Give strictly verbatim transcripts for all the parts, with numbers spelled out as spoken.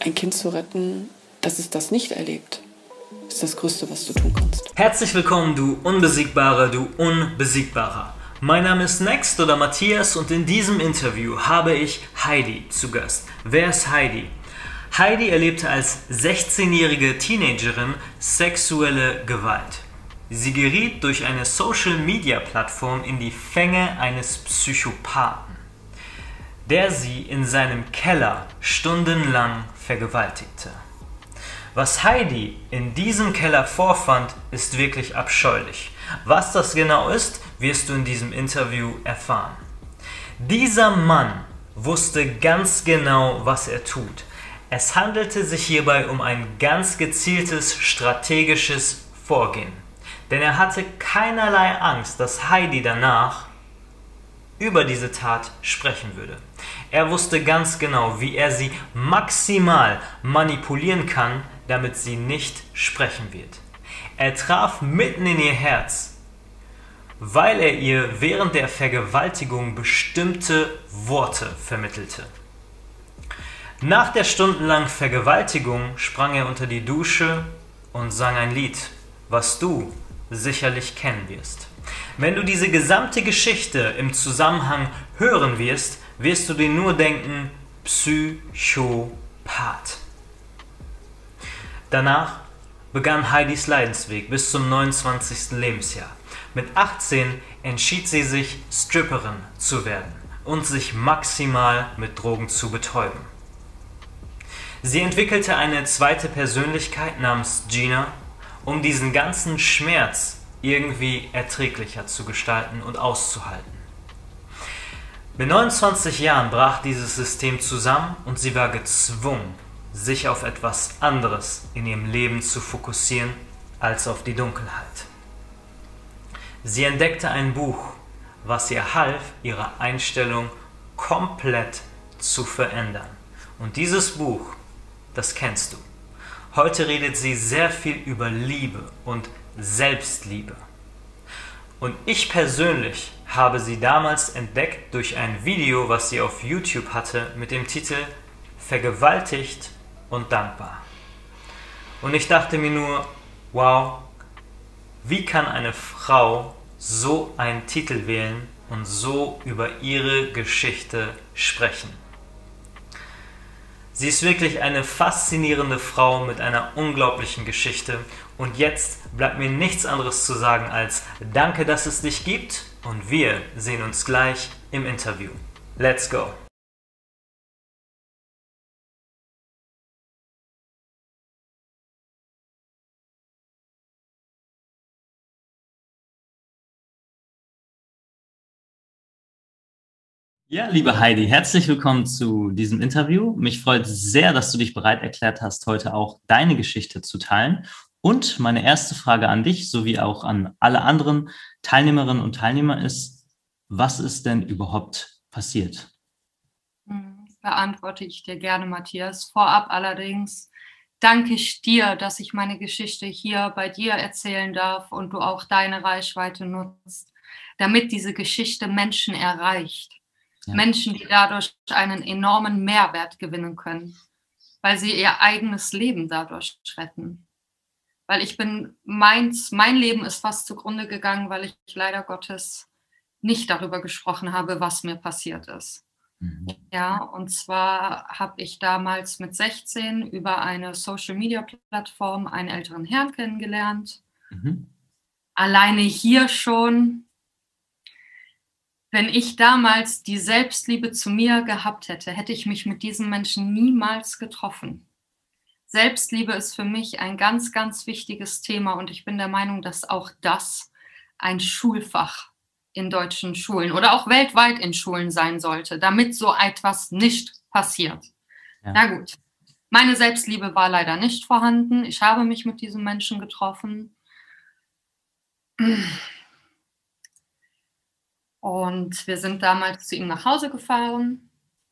ein Kind zu retten, dass es das nicht erlebt, ist das Größte, was du tun kannst. Herzlich willkommen, du Unbesiegbare, du Unbesiegbarer. Mein Name ist Next oder Matthias und in diesem Interview habe ich Heidi zu Gast. Wer ist Heidi? Heidi erlebte als sechzehnjährige Teenagerin sexuelle Gewalt. Sie geriet durch eine Social-Media-Plattform in die Fänge eines Psychopathen, der sie in seinem Keller stundenlang vergewaltigte. Was Heidi in diesem Keller vorfand, ist wirklich abscheulich. Was das genau ist, wirst du in diesem Interview erfahren. Dieser Mann wusste ganz genau, was er tut. Es handelte sich hierbei um ein ganz gezieltes strategisches Vorgehen. Denn er hatte keinerlei Angst, dass Heidi danach über diese Tat sprechen würde. Er wusste ganz genau, wie er sie maximal manipulieren kann, damit sie nicht sprechen wird. Er traf mitten in ihr Herz, weil er ihr während der Vergewaltigung bestimmte Worte vermittelte. Nach der stundenlangen Vergewaltigung sprang er unter die Dusche und sang ein Lied, was du sicherlich kennen wirst. Wenn du diese gesamte Geschichte im Zusammenhang hören wirst, wirst du dir nur denken, Psychopath. Danach begann Heidis Leidensweg bis zum neunundzwanzigsten Lebensjahr. Mit achtzehn entschied sie sich, Stripperin zu werden und sich maximal mit Drogen zu betäuben. Sie entwickelte eine zweite Persönlichkeit namens Gina, um diesen ganzen Schmerz irgendwie erträglicher zu gestalten und auszuhalten. Mit neunundzwanzig Jahren brach dieses System zusammen und sie war gezwungen, sich auf etwas anderes in ihrem Leben zu fokussieren als auf die Dunkelheit. Sie entdeckte ein Buch, was ihr half, ihre Einstellung komplett zu verändern. Und dieses Buch, das kennst du. Heute redet sie sehr viel über Liebe und Selbstliebe. Und ich persönlich habe sie damals entdeckt durch ein Video, was sie auf YouTube hatte, mit dem Titel Vergewaltigt und dankbar. Und ich dachte mir nur, wow, wie kann eine Frau so einen Titel wählen und so über ihre Geschichte sprechen? Sie ist wirklich eine faszinierende Frau mit einer unglaublichen Geschichte. Und jetzt bleibt mir nichts anderes zu sagen als danke, dass es dich gibt und wir sehen uns gleich im Interview. Let's go! Ja, liebe Heidi, herzlich willkommen zu diesem Interview. Mich freut sehr, dass du dich bereit erklärt hast, heute auch deine Geschichte zu teilen. Und meine erste Frage an dich, sowie auch an alle anderen Teilnehmerinnen und Teilnehmer ist, was ist denn überhaupt passiert? Beantworte ich dir gerne, Matthias. Vorab allerdings danke ich dir, dass ich meine Geschichte hier bei dir erzählen darf und du auch deine Reichweite nutzt, damit diese Geschichte Menschen erreicht. Ja. Menschen, die dadurch einen enormen Mehrwert gewinnen können, weil sie ihr eigenes Leben dadurch retten. Weil ich bin, meins, mein Leben ist fast zugrunde gegangen, weil ich leider Gottes nicht darüber gesprochen habe, was mir passiert ist. Mhm. Ja, und zwar habe ich damals mit sechzehn über eine Social-Media-Plattform einen älteren Herrn kennengelernt. Mhm. Alleine hier schon, wenn ich damals die Selbstliebe zu mir gehabt hätte, hätte ich mich mit diesem Menschen niemals getroffen. Selbstliebe ist für mich ein ganz, ganz wichtiges Thema und ich bin der Meinung, dass auch das ein Schulfach in deutschen Schulen oder auch weltweit in Schulen sein sollte, damit so etwas nicht passiert. Ja. Na gut, meine Selbstliebe war leider nicht vorhanden. Ich habe mich mit diesem Menschen getroffen. Und wir sind damals zu ihm nach Hause gefahren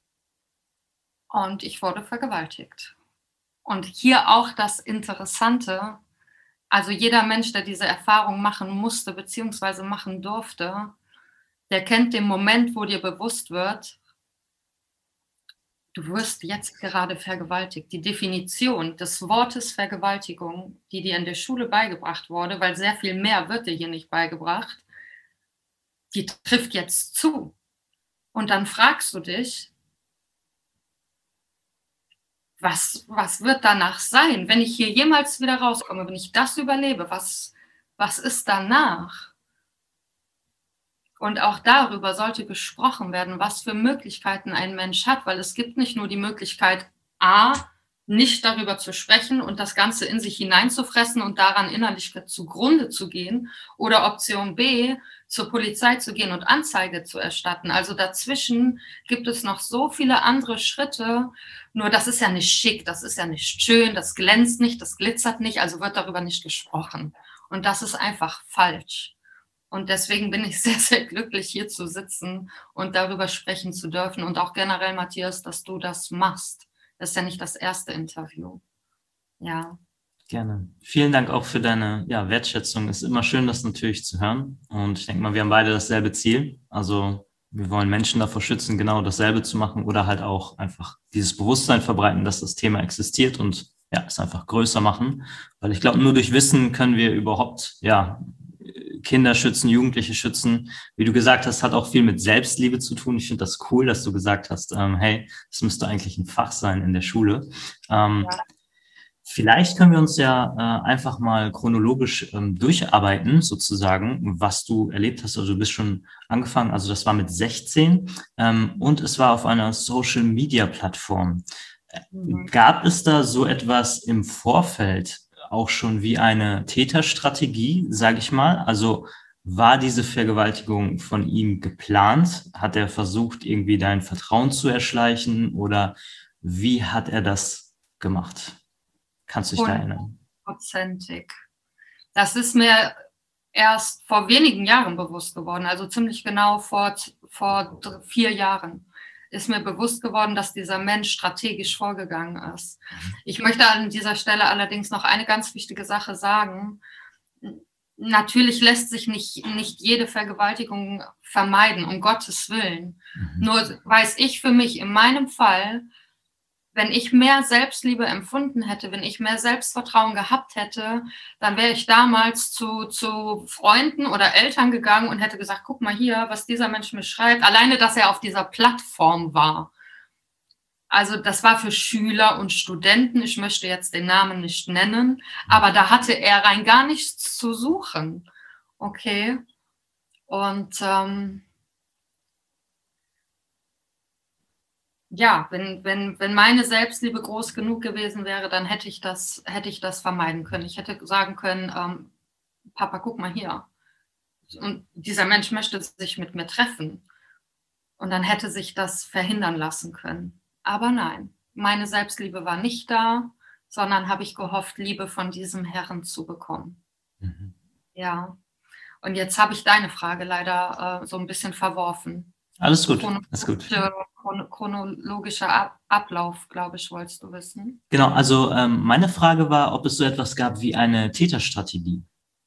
und ich wurde vergewaltigt. Und hier auch das Interessante, also jeder Mensch, der diese Erfahrung machen musste bzw. machen durfte, der kennt den Moment, wo dir bewusst wird, Du wirst jetzt gerade vergewaltigt. Die Definition des Wortes Vergewaltigung, die dir in der Schule beigebracht wurde, weil sehr viel mehr wird dir hier nicht beigebracht, die trifft jetzt zu. Und dann fragst du dich, was, was wird danach sein, wenn ich hier jemals wieder rauskomme, wenn ich das überlebe, was, was ist danach? Und auch darüber sollte gesprochen werden, was für Möglichkeiten ein Mensch hat, weil es gibt nicht nur die Möglichkeit, A, nicht darüber zu sprechen und das Ganze in sich hineinzufressen und daran innerlich zugrunde zu gehen, oder Option B, zur Polizei zu gehen und Anzeige zu erstatten. Also dazwischen gibt es noch so viele andere Schritte, nur das ist ja nicht schick, das ist ja nicht schön, das glänzt nicht, das glitzert nicht, also wird darüber nicht gesprochen. Und das ist einfach falsch. Und deswegen bin ich sehr, sehr glücklich, hier zu sitzen und darüber sprechen zu dürfen. Und auch generell, Matthias, dass du das machst. Das ist ja nicht das erste Interview. Ja. Gerne. Vielen Dank auch für deine ja, Wertschätzung. Es ist immer schön, das natürlich zu hören. Und ich denke mal, wir haben beide dasselbe Ziel. Also wir wollen Menschen davor schützen, genau dasselbe zu machen oder halt auch einfach dieses Bewusstsein verbreiten, dass das Thema existiert und ja, es einfach größer machen. Weil ich glaube, nur durch Wissen können wir überhaupt, ja, Kinder schützen, Jugendliche schützen. Wie du gesagt hast, hat auch viel mit Selbstliebe zu tun. Ich finde das cool, dass du gesagt hast, ähm, hey, das müsste eigentlich ein Fach sein in der Schule. Ähm, Ja. Vielleicht können wir uns ja äh, einfach mal chronologisch ähm, durcharbeiten, sozusagen, was du erlebt hast. Also du bist schon angefangen, also das war mit sechzehn ähm, und es war auf einer Social-Media-Plattform. Mhm. Gab es da so etwas im Vorfeld auch schon wie eine Täterstrategie, sage ich mal? Also war diese Vergewaltigung von ihm geplant? Hat er versucht, irgendwie dein Vertrauen zu erschleichen oder wie hat er das gemacht? Kannst du dich da erinnern? Hundertprozentig. Das ist mir erst vor wenigen Jahren bewusst geworden, also ziemlich genau vor, vor vier Jahren ist mir bewusst geworden, dass dieser Mensch strategisch vorgegangen ist. Ich möchte an dieser Stelle allerdings noch eine ganz wichtige Sache sagen. Natürlich lässt sich nicht, nicht jede Vergewaltigung vermeiden, um Gottes Willen. Mhm. Nur weiß ich für mich in meinem Fall, wenn ich mehr Selbstliebe empfunden hätte, wenn ich mehr Selbstvertrauen gehabt hätte, dann wäre ich damals zu, zu Freunden oder Eltern gegangen und hätte gesagt, guck mal hier, was dieser Mensch mir schreibt. Alleine, dass er auf dieser Plattform war. Also das war für Schüler und Studenten, ich möchte jetzt den Namen nicht nennen, aber da hatte er rein gar nichts zu suchen. Okay. Und ähm, ja, wenn, wenn, wenn meine Selbstliebe groß genug gewesen wäre, dann hätte ich das, hätte ich das vermeiden können. Ich hätte sagen können, ähm, Papa, guck mal hier. Und dieser Mensch möchte sich mit mir treffen. Und dann hätte sich das verhindern lassen können. Aber nein, meine Selbstliebe war nicht da, sondern habe ich gehofft, Liebe von diesem Herrn zu bekommen. Mhm. Ja. Und jetzt habe ich deine Frage leider äh, so ein bisschen verworfen. Alles gut, alles gut. Chronologischer Ab Ablauf, glaube ich, wolltest du wissen. Genau, also ähm, meine Frage war, ob es so etwas gab wie eine Täterstrategie.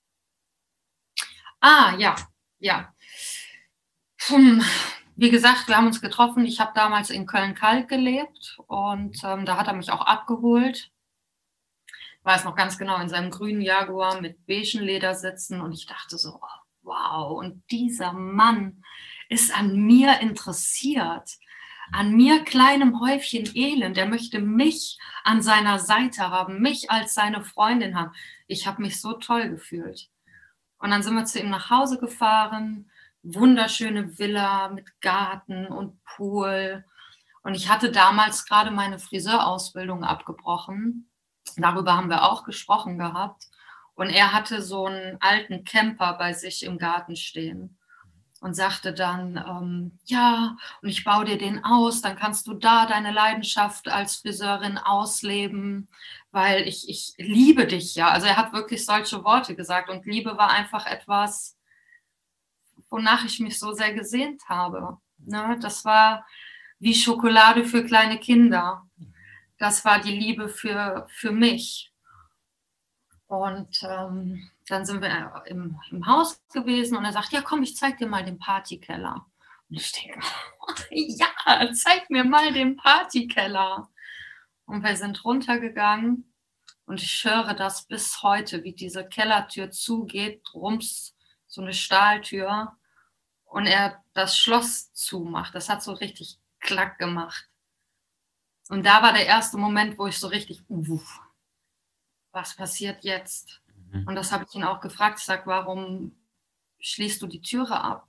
Ah, ja, ja. Hm. Wie gesagt, wir haben uns getroffen. Ich habe damals in Köln-Kalk gelebt und ähm, da hat er mich auch abgeholt. Ich weiß noch ganz genau, in seinem grünen Jaguar mit beigen Ledersitzen und ich dachte so, oh, wow, und dieser Mann ist an mir interessiert, an mir, kleinem Häufchen Elend. Er möchte mich an seiner Seite haben, mich als seine Freundin haben. Ich habe mich so toll gefühlt. Und dann sind wir zu ihm nach Hause gefahren, wunderschöne Villa mit Garten und Pool. Und ich hatte damals gerade meine Friseurausbildung abgebrochen. Darüber haben wir auch gesprochen gehabt. Und er hatte so einen alten Camper bei sich im Garten stehen und sagte dann, ähm, ja, und ich baue dir den aus, dann kannst du da deine Leidenschaft als Friseurin ausleben, weil ich, ich liebe dich ja. Also er hat wirklich solche Worte gesagt und Liebe war einfach etwas, wonach ich mich so sehr gesehnt habe. Ne? Das war wie Schokolade für kleine Kinder. Das war die Liebe für, für mich. Und ähm, dann sind wir im, im Haus gewesen und er sagt, ja komm, ich zeig dir mal den Partykeller. Und Und ich denke, ja, zeig mir mal den Partykeller. Und wir sind runtergegangen und ich höre das bis heute, wie diese Kellertür zugeht, rums, so eine Stahltür, und er das Schloss zumacht. Das hat so richtig Klack gemacht. Und da war der erste Moment, wo ich so richtig, uff, was passiert jetzt? Mhm. Und das habe ich ihn auch gefragt. Ich sage, warum schließt du die Türe ab?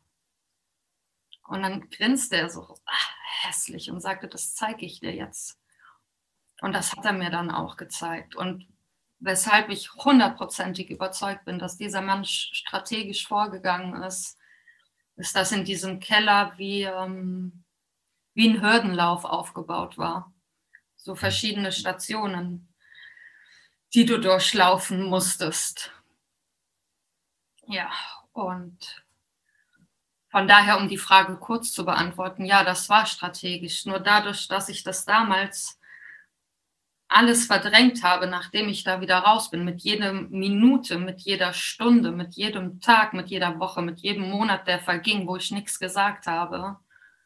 Und dann grinste er so ach, hässlich und sagte, das zeige ich dir jetzt. Und das hat er mir dann auch gezeigt. Und weshalb ich hundertprozentig überzeugt bin, dass dieser Mann strategisch vorgegangen ist, ist, dass in diesem Keller wie, ähm, wie ein Hürdenlauf aufgebaut war. So verschiedene Stationen, die du durchlaufen musstest. Ja, und von daher, um die Frage kurz zu beantworten, ja, das war strategisch. Nur dadurch, dass ich das damals alles verdrängt habe, nachdem ich da wieder raus bin, mit jeder Minute, mit jeder Stunde, mit jedem Tag, mit jeder Woche, mit jedem Monat, der verging, wo ich nichts gesagt habe,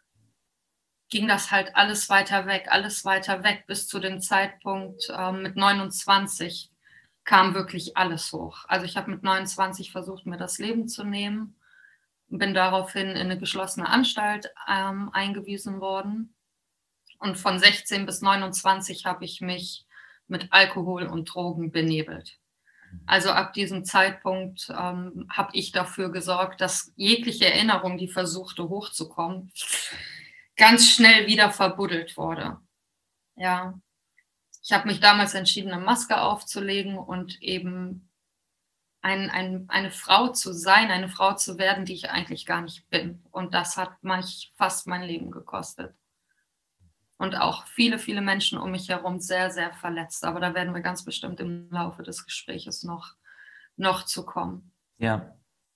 ging das halt alles weiter weg, alles weiter weg, bis zu dem Zeitpunkt äh, mit neunundzwanzig kam wirklich alles hoch. Also ich habe mit neunundzwanzig versucht, mir das Leben zu nehmen, bin daraufhin in eine geschlossene Anstalt ähm, eingewiesen worden. Und von sechzehn bis neunundzwanzig habe ich mich mit Alkohol und Drogen benebelt. Also ab diesem Zeitpunkt ähm, habe ich dafür gesorgt, dass jegliche Erinnerung, die versuchte hochzukommen, ganz schnell wieder verbuddelt wurde. Ja, ich habe mich damals entschieden, eine Maske aufzulegen und eben ein, ein, eine Frau zu sein, eine Frau zu werden, die ich eigentlich gar nicht bin. Und das hat mich fast mein Leben gekostet. Und auch viele, viele Menschen um mich herum sehr, sehr verletzt. Aber da werden wir ganz bestimmt im Laufe des Gespräches noch, noch zu kommen. Ja.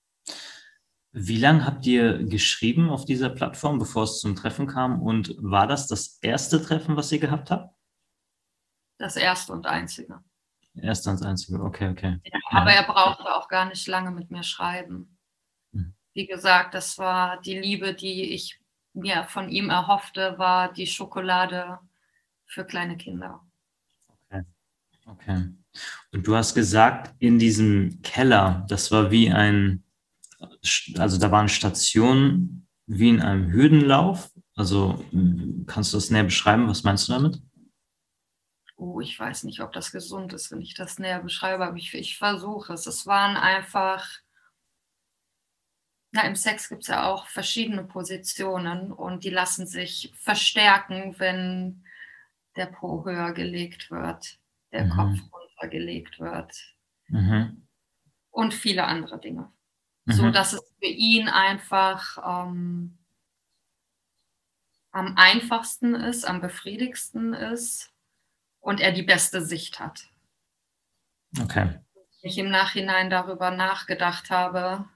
Wie lange habt ihr geschrieben auf dieser Plattform, bevor es zum Treffen kam? Und war das das erste Treffen, was ihr gehabt habt? Das erste und einzige. Erste und einzige, okay, okay. Ja, aber er brauchte auch gar nicht lange mit mir schreiben. Mhm. Wie gesagt, das war die Liebe, die ich mir von ihm erhoffte, war die Schokolade für kleine Kinder. Okay, okay. Und du hast gesagt, in diesem Keller, das war wie ein, also da waren Stationen wie in einem Hürdenlauf. Also kannst du das näher beschreiben? Was meinst du damit? Oh, ich weiß nicht, ob das gesund ist, wenn ich das näher beschreibe, aber ich, ich versuche es. Es waren einfach, na, im Sex gibt es ja auch verschiedene Positionen und die lassen sich verstärken, wenn der Po höher gelegt wird, der Mhm. Kopf runtergelegt wird Mhm. und viele andere Dinge. Mhm. So dass es für ihn einfach ähm, am einfachsten ist, am befriedigsten ist und er die beste Sicht hat. Okay. Ich im Nachhinein darüber nachgedacht habe,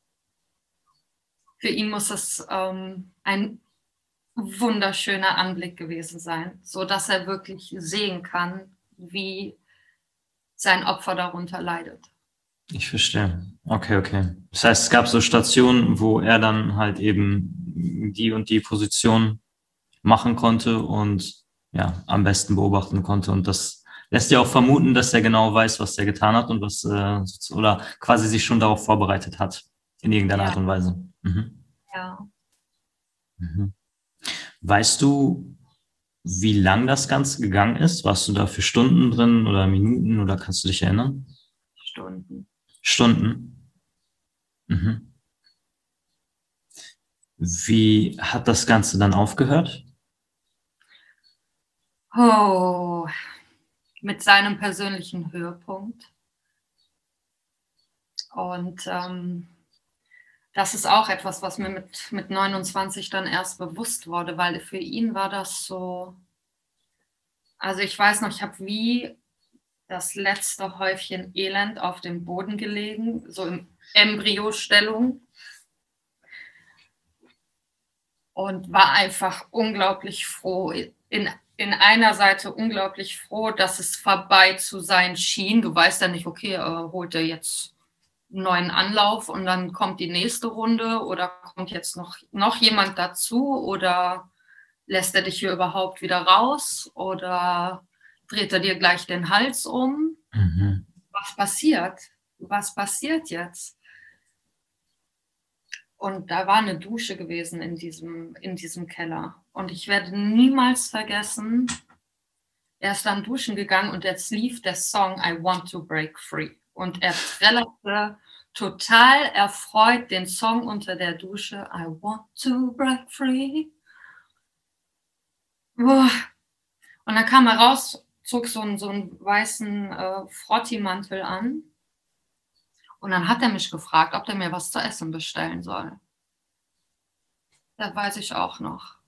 für ihn muss es ähm, ein wunderschöner Anblick gewesen sein, so dass er wirklich sehen kann, wie sein Opfer darunter leidet. Ich verstehe. Okay, okay. Das heißt, es gab so Stationen, wo er dann halt eben die und die Position machen konnte und ja, am besten beobachten konnte. Und das lässt ja auch vermuten, dass er genau weiß, was er getan hat und was äh, oder quasi sich schon darauf vorbereitet hat, in irgendeiner Ja. Art und Weise. Mhm. Ja. Mhm. Weißt du, wie lang das Ganze gegangen ist? Warst du da für Stunden drin oder Minuten oder kannst du dich erinnern? Stunden. Stunden? Mhm. Wie hat das Ganze dann aufgehört? Oh, mit seinem persönlichen Höhepunkt. Und ähm, das ist auch etwas, was mir mit, mit neunundzwanzig dann erst bewusst wurde, weil für ihn war das so, also ich weiß noch, ich habe wie das letzte Häufchen Elend auf dem Boden gelegen, so in Embryostellung. Und war einfach unglaublich froh, in, in einer Seite unglaublich froh, dass es vorbei zu sein schien. Du weißt ja nicht, okay, äh, holt er jetzt neuen Anlauf und dann kommt die nächste Runde oder kommt jetzt noch, noch jemand dazu oder lässt er dich hier überhaupt wieder raus oder dreht er dir gleich den Hals um? Mhm. Was passiert? Was passiert jetzt? Und da war eine Dusche gewesen in diesem, in diesem Keller. Und ich werde niemals vergessen, er ist dann duschen gegangen und jetzt lief der Song I Want to Break Free. Und er trällerte total erfreut den Song unter der Dusche, I want to break free. Und dann kam er raus, zog so einen, so einen weißen äh, Frotti-Mantel an. Und dann hat er mich gefragt, ob er mir was zu essen bestellen soll. Das weiß ich auch noch.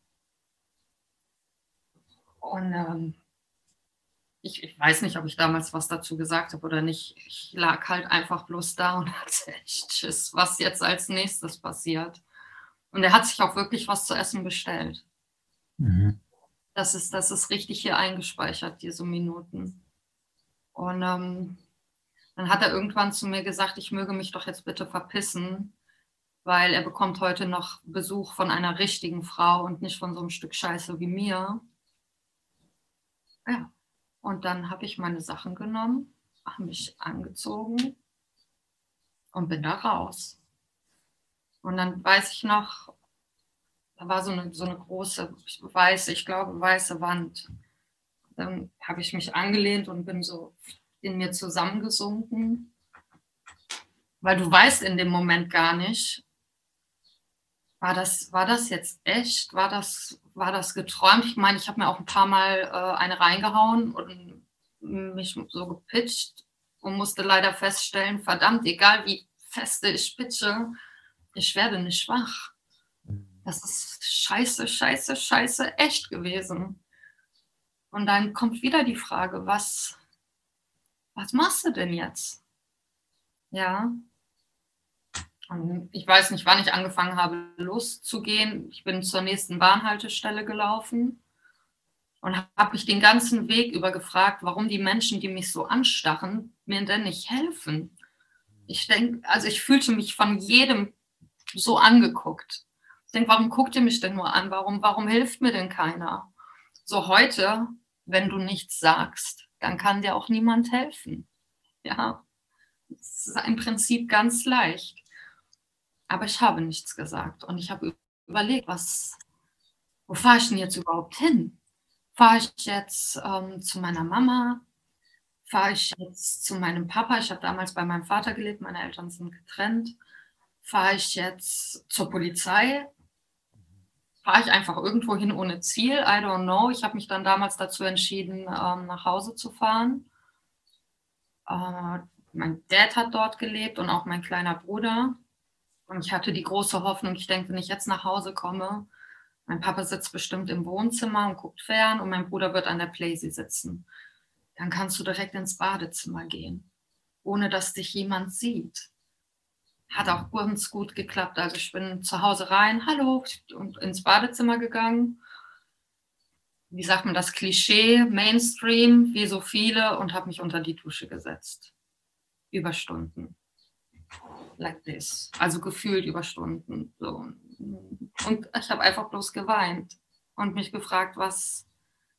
Und ähm, Ich, ich weiß nicht, ob ich damals was dazu gesagt habe oder nicht. Ich lag halt einfach bloß da und hatte echt Schiss, was jetzt als nächstes passiert. Und er hat sich auch wirklich was zu essen bestellt. Mhm. Das ist, das ist richtig hier eingespeichert, diese Minuten. Und ähm, dann hat er irgendwann zu mir gesagt, ich möge mich doch jetzt bitte verpissen, weil er bekommt heute noch Besuch von einer richtigen Frau und nicht von so einem Stück Scheiße wie mir. Ja. Und dann habe ich meine Sachen genommen, habe mich angezogen und bin da raus. Und dann weiß ich noch, da war so eine, so eine große, weiße, ich glaube, weiße Wand. Dann habe ich mich angelehnt und bin so in mir zusammengesunken. Weil du weißt in dem Moment gar nicht, war das, war das jetzt echt? War das, war das geträumt? Ich meine, ich habe mir auch ein paar Mal äh, eine reingehauen und mich so gepitcht und musste leider feststellen, verdammt, egal wie feste ich pitche, ich werde nicht schwach. Das ist scheiße, scheiße, scheiße echt gewesen. Und dann kommt wieder die Frage, was, was machst du denn jetzt? Ja. Und ich weiß nicht, wann ich angefangen habe, loszugehen. Ich bin zur nächsten Bahnhaltestelle gelaufen und habe mich den ganzen Weg über gefragt, warum die Menschen, die mich so anstarren, mir denn nicht helfen. Ich denke, also ich fühlte mich von jedem so angeguckt. Ich denke, warum guckt ihr mich denn nur an? Warum, warum hilft mir denn keiner? So heute, wenn du nichts sagst, dann kann dir auch niemand helfen. Ja, das ist im Prinzip ganz leicht. Aber ich habe nichts gesagt und ich habe überlegt, was, wo fahre ich denn jetzt überhaupt hin? Fahre ich jetzt ähm, zu meiner Mama? Fahre ich jetzt zu meinem Papa? Ich habe damals bei meinem Vater gelebt, meine Eltern sind getrennt. Fahre ich jetzt zur Polizei? Fahre ich einfach irgendwo hin ohne Ziel? I don't know. Ich habe mich dann damals dazu entschieden, ähm, nach Hause zu fahren. Äh, mein Dad hat dort gelebt und auch mein kleiner Bruder. Und ich hatte die große Hoffnung, ich denke, wenn ich jetzt nach Hause komme, mein Papa sitzt bestimmt im Wohnzimmer und guckt fern und mein Bruder wird an der Playsee sitzen. Dann kannst du direkt ins Badezimmer gehen, ohne dass dich jemand sieht. Hat auch ganz gut geklappt. Also ich bin zu Hause rein, hallo, und ins Badezimmer gegangen. Wie sagt man das Klischee, Mainstream, wie so viele, und habe mich unter die Dusche gesetzt. Über Stunden. Like this. Also gefühlt über Stunden. So. Und ich habe einfach bloß geweint und mich gefragt, was,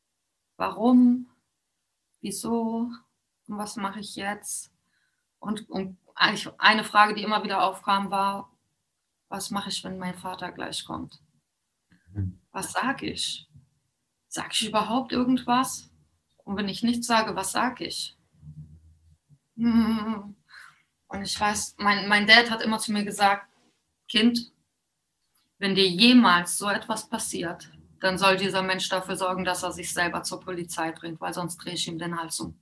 warum, wieso, und was mache ich jetzt? Und, und eigentlich eine Frage, die immer wieder aufkam, war, was mache ich, wenn mein Vater gleich kommt? Was sage ich? Sage ich überhaupt irgendwas? Und wenn ich nichts sage, was sage ich? Hm. Und ich weiß, mein, mein Dad hat immer zu mir gesagt, Kind, wenn dir jemals so etwas passiert, dann soll dieser Mensch dafür sorgen, dass er sich selber zur Polizei bringt, weil sonst drehe ich ihm den Hals um.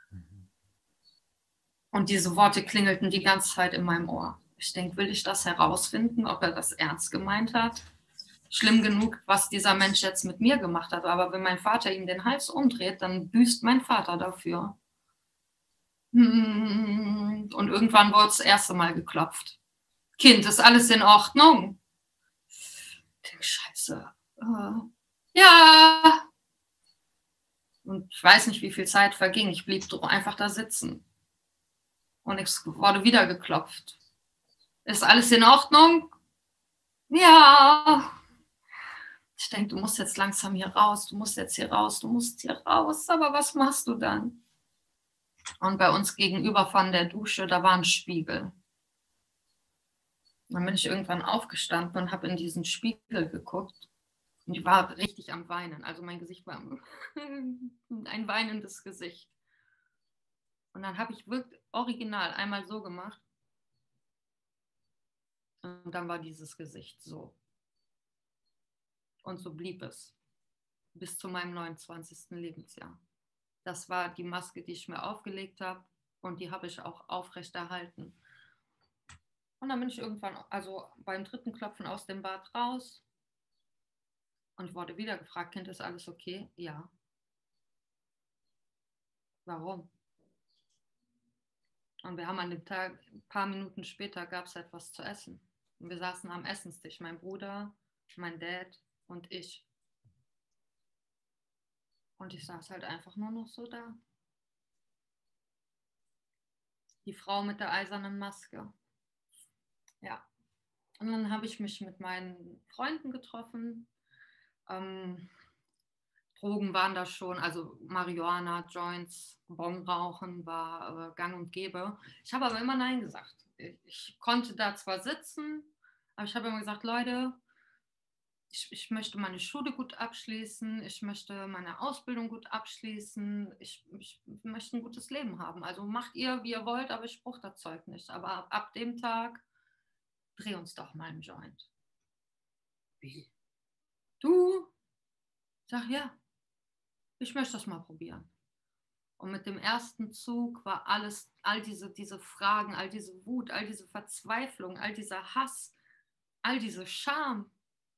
Und diese Worte klingelten die ganze Zeit in meinem Ohr. Ich denke, will ich das herausfinden, ob er das ernst gemeint hat? Schlimm genug, was dieser Mensch jetzt mit mir gemacht hat. Aber wenn mein Vater ihm den Hals umdreht, dann büßt mein Vater dafür. Und irgendwann wurde das erste Mal geklopft. Kind, ist alles in Ordnung? Ich denke, Scheiße. Uh, ja. Und ich weiß nicht, wie viel Zeit verging. Ich blieb einfach da sitzen. Und es wurde wieder geklopft. Ist alles in Ordnung? Ja. Ich denke, du musst jetzt langsam hier raus, du musst jetzt hier raus, du musst hier raus. Aber was machst du dann? Und bei uns gegenüber von der Dusche, da war ein Spiegel. Dann bin ich irgendwann aufgestanden und habe in diesen Spiegel geguckt. Und ich war richtig am Weinen. Also mein Gesicht war ein weinendes Gesicht. Und dann habe ich wirklich original einmal so gemacht. Und dann war dieses Gesicht so. Und so blieb es. Bis zu meinem neunundzwanzigsten Lebensjahr. Das war die Maske, die ich mir aufgelegt habe. Und die habe ich auch aufrechterhalten. Und dann bin ich irgendwann, also beim dritten Klopfen aus dem Bad raus. Und ich wurde wieder gefragt, Kind, ist alles okay? Ja. Warum? Und wir haben an dem Tag, ein paar Minuten später, gab es etwas zu essen. Und wir saßen am Essenstisch, mein Bruder, mein Dad und ich. Und ich saß halt einfach nur noch so da. Die Frau mit der eisernen Maske. Ja. Und dann habe ich mich mit meinen Freunden getroffen. Ähm, Drogen waren da schon, also Marihuana, Joints, Bonrauchen war äh, gang und gäbe. Ich habe aber immer Nein gesagt. Ich, ich konnte da zwar sitzen, aber ich habe immer gesagt, Leute, ich, ich möchte meine Schule gut abschließen, ich möchte meine Ausbildung gut abschließen, ich, ich möchte ein gutes Leben haben. Also macht ihr, wie ihr wollt, aber ich brauche das Zeug nicht. Aber ab, ab dem Tag, dreh uns doch mal einen Joint. Wie? Du? Ich sag, ja. Ich möchte das mal probieren. Und mit dem ersten Zug war alles, all diese, diese Fragen, all diese Wut, all diese Verzweiflung, all dieser Hass, all diese Scham,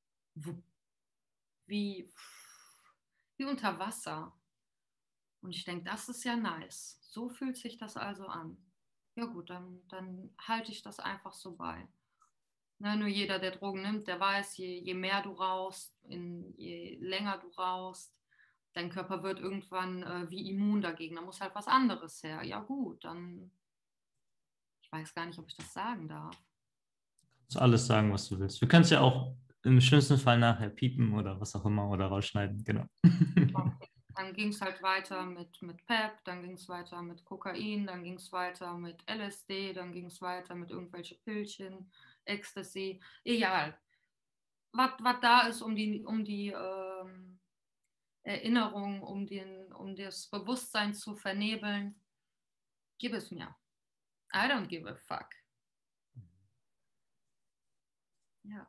wie, wie unter Wasser. Und ich denke, das ist ja nice. So fühlt sich das also an. Ja gut, dann, dann halte ich das einfach so bei. Na, nur jeder, der Drogen nimmt, der weiß, je, je mehr du rauchst, in, je länger du rauchst, dein Körper wird irgendwann äh, wie immun dagegen. Da muss halt was anderes her. Ja gut, dann, ich weiß gar nicht, ob ich das sagen darf. Du kannst alles sagen, was du willst. Wir können es ja auch im schlimmsten Fall nachher piepen oder was auch immer oder rausschneiden, genau. Okay. Dann ging es halt weiter mit, mit Pep, dann ging es weiter mit Kokain, dann ging es weiter mit L S D, dann ging es weiter mit irgendwelchen Pillchen, Ecstasy, egal. Was da ist, um die, um die ähm, Erinnerung, um, den, um das Bewusstsein zu vernebeln, gib es mir. I don't give a fuck. Ja.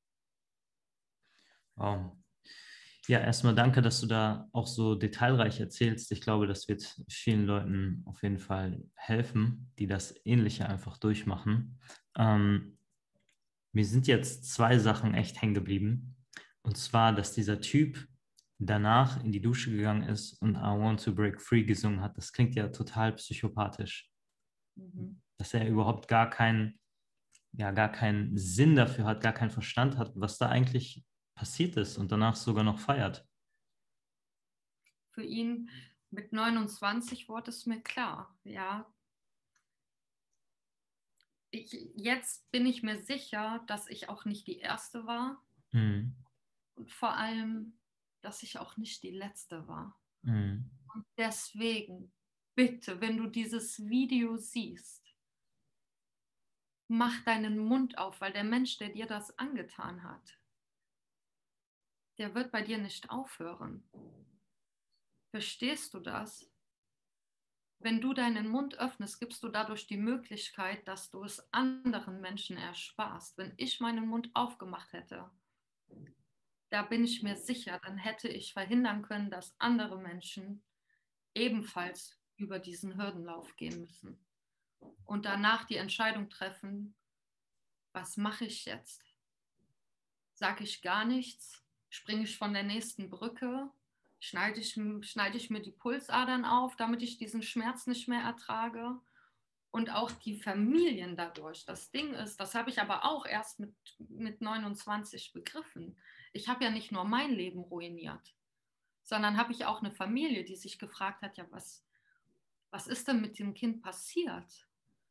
Wow. Ja, erstmal danke, dass du da auch so detailreich erzählst. Ich glaube, das wird vielen Leuten auf jeden Fall helfen, die das Ähnliche einfach durchmachen. Ähm, mir sind jetzt zwei Sachen echt hängen geblieben. Und zwar, dass dieser Typ danach in die Dusche gegangen ist und I Want to Break Free gesungen hat. Das klingt ja total psychopathisch. Mhm. Dass er überhaupt gar keinen, ja, gar keinen Sinn dafür hat, gar keinen Verstand hat, was da eigentlich passiert ist und danach sogar noch feiert. Für ihn mit neunundzwanzig wurde es mir klar, ja. Ich, jetzt bin ich mir sicher, dass ich auch nicht die Erste war. Mhm. Und vor allem, dass ich auch nicht die Letzte war. Mhm. Und deswegen, bitte, wenn du dieses Video siehst, mach deinen Mund auf, weil der Mensch, der dir das angetan hat, der wird bei dir nicht aufhören. Verstehst du das? Wenn du deinen Mund öffnest, gibst du dadurch die Möglichkeit, dass du es anderen Menschen ersparst. Wenn ich meinen Mund aufgemacht hätte, da bin ich mir sicher, dann hätte ich verhindern können, dass andere Menschen ebenfalls über diesen Hürdenlauf gehen müssen. Und danach die Entscheidung treffen, was mache ich jetzt? Sage ich gar nichts? Springe ich von der nächsten Brücke? Schneide ich, schneide ich mir die Pulsadern auf, damit ich diesen Schmerz nicht mehr ertrage? Und auch die Familien dadurch. Das Ding ist, das habe ich aber auch erst mit, mit neunundzwanzig begriffen. Ich habe ja nicht nur mein Leben ruiniert, sondern habe ich auch eine Familie, die sich gefragt hat, ja, was, was ist denn mit dem Kind passiert?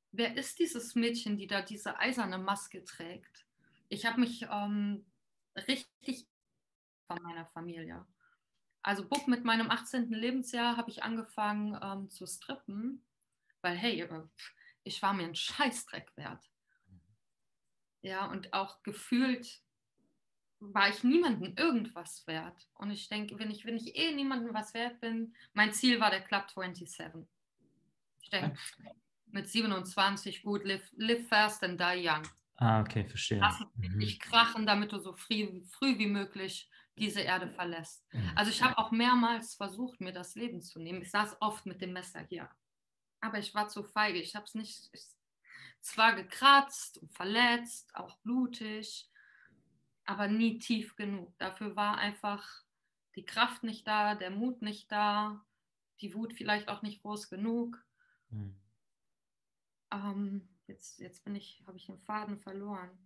wer ist dieses Mädchen, die da diese eiserne Maske trägt? Ich habe mich ähm, richtig von meiner Familie. Also Bub, mit meinem achtzehnten Lebensjahr habe ich angefangen ähm, zu strippen, weil hey, äh, ich war mir ein Scheißdreck wert. Ja, und auch gefühlt war ich niemandem irgendwas wert. Und ich denke, wenn ich, wenn ich eh niemandem was wert bin, mein Ziel war der Club siebenundzwanzig. Ich denke, mit siebenundzwanzig, gut, live, live fast and die young. Ah, okay, verstehe. Lass Mhm. dich krachen, damit du so früh, früh wie möglich diese Erde verlässt. Mhm. Also ich habe auch mehrmals versucht, mir das Leben zu nehmen. Ich saß oft mit dem Messer hier. Aber ich war zu feige. Ich habe es nicht, ich, zwar gekratzt und verletzt, auch blutig, aber nie tief genug. Dafür war einfach die Kraft nicht da, der Mut nicht da, die Wut vielleicht auch nicht groß genug. Mhm. Ähm, jetzt, jetzt bin ich, habe ich den Faden verloren.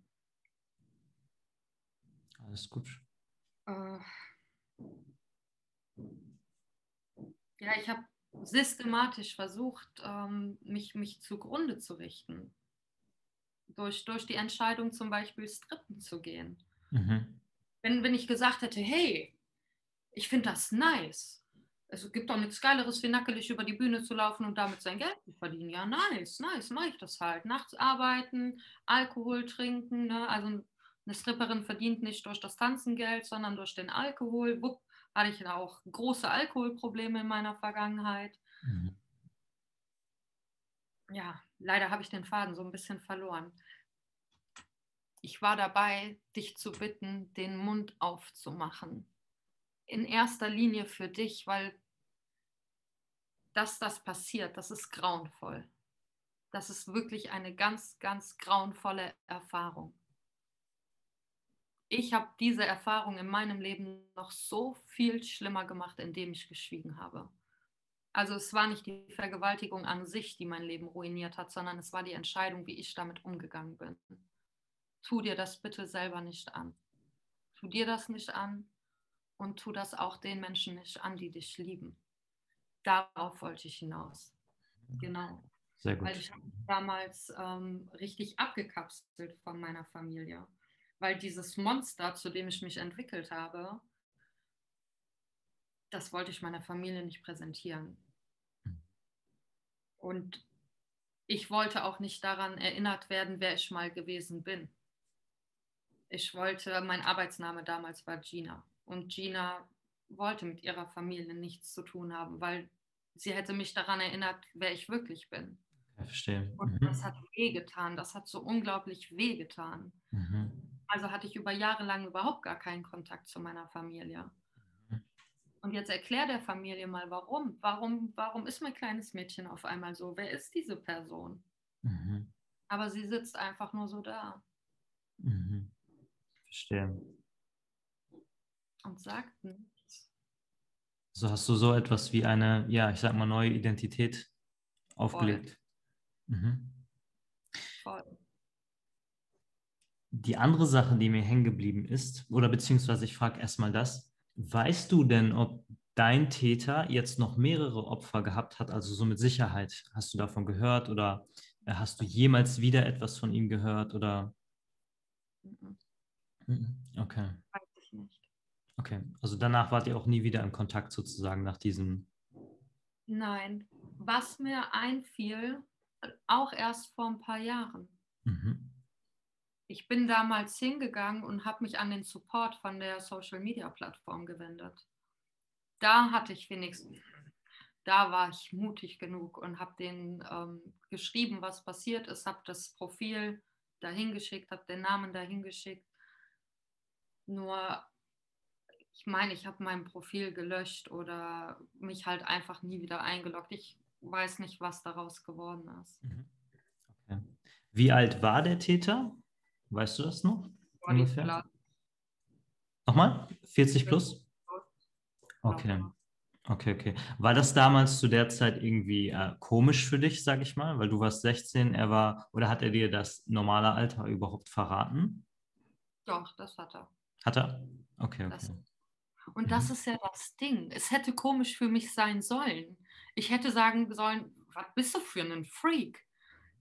Alles gut. Äh, ja, ich habe systematisch versucht, ähm, mich, mich zugrunde zu richten. Durch, durch die Entscheidung zum Beispiel strippen zu gehen. Mhm. Wenn, wenn ich gesagt hätte, hey, ich finde das nice. Es gibt doch nichts Geileres, wie nackelig über die Bühne zu laufen und damit sein Geld zu verdienen. Ja, nice, nice, mache ich das halt. Nachts arbeiten, Alkohol trinken. Ne? Also eine Stripperin verdient nicht durch das Tanzen Geld, sondern durch den Alkohol. Wupp, hatte ich da auch große Alkoholprobleme in meiner Vergangenheit. Mhm. Ja, leider habe ich den Faden so ein bisschen verloren. Ich war dabei, dich zu bitten, den Mund aufzumachen. In erster Linie für dich, weil dass das passiert, das ist grauenvoll. Das ist wirklich eine ganz, ganz grauenvolle Erfahrung. Ich habe diese Erfahrung in meinem Leben noch so viel schlimmer gemacht, indem ich geschwiegen habe. Also es war nicht die Vergewaltigung an sich, die mein Leben ruiniert hat, sondern es war die Entscheidung, wie ich damit umgegangen bin. Tu dir das bitte selber nicht an. Tu dir das nicht an und tu das auch den Menschen nicht an, die dich lieben. Darauf wollte ich hinaus. Genau. Sehr gut. Weil ich habe damals ähm, richtig abgekapselt von meiner Familie. Weil dieses Monster, zu dem ich mich entwickelt habe, das wollte ich meiner Familie nicht präsentieren. Und ich wollte auch nicht daran erinnert werden, wer ich mal gewesen bin. Ich wollte, mein Arbeitsname damals war Gina. Und Gina wollte mit ihrer Familie nichts zu tun haben, weil sie hätte mich daran erinnert, wer ich wirklich bin. Ja, verstehe. Und Mhm. das hat wehgetan, das hat so unglaublich wehgetan. Mhm. Also hatte ich über Jahre lang überhaupt gar keinen Kontakt zu meiner Familie. Und jetzt erklär der Familie mal, warum. Warum, warum ist mein kleines Mädchen auf einmal so? Wer ist diese Person? Mhm. Aber sie sitzt einfach nur so da Mhm. Verstehe. und sagt nichts. So hast du so etwas wie eine, ja, ich sag mal, neue Identität aufgelegt. Mhm. Voll. Die andere Sache, die mir hängen geblieben ist, oder beziehungsweise ich frage erstmal das, weißt du denn, ob dein Täter jetzt noch mehrere Opfer gehabt hat? Also so mit Sicherheit. Hast du davon gehört oder äh, hast du jemals wieder etwas von ihm gehört oder? Mhm. Mhm. Okay, Weiß ich nicht. okay. Also danach wart ihr auch nie wieder in Kontakt sozusagen nach diesem. Nein, was mir einfiel, auch erst vor ein paar Jahren. Mhm. Ich bin damals hingegangen und habe mich an den Support von der Social-Media-Plattform gewendet. Da hatte ich wenigstens, da war ich mutig genug und habe denen ähm, geschrieben, was passiert ist, habe das Profil dahin geschickt, habe den Namen dahin geschickt. Nur, ich meine, ich habe mein Profil gelöscht oder mich halt einfach nie wieder eingeloggt. Ich weiß nicht, was daraus geworden ist. Mhm. Okay. Wie alt war der Täter? Weißt du das noch? Ungefähr? Nochmal? vierzig plus? Okay. Okay, okay. War das damals zu der Zeit irgendwie äh, komisch für dich, sag ich mal? Weil du warst sechzehn, er war, oder hat er dir das normale Alter überhaupt verraten? Doch, das hat er. Hat er? Okay, Das, okay. und das Mhm. ist ja das Ding. Es hätte komisch für mich sein sollen. Ich hätte sagen sollen, was bist du für ein Freak?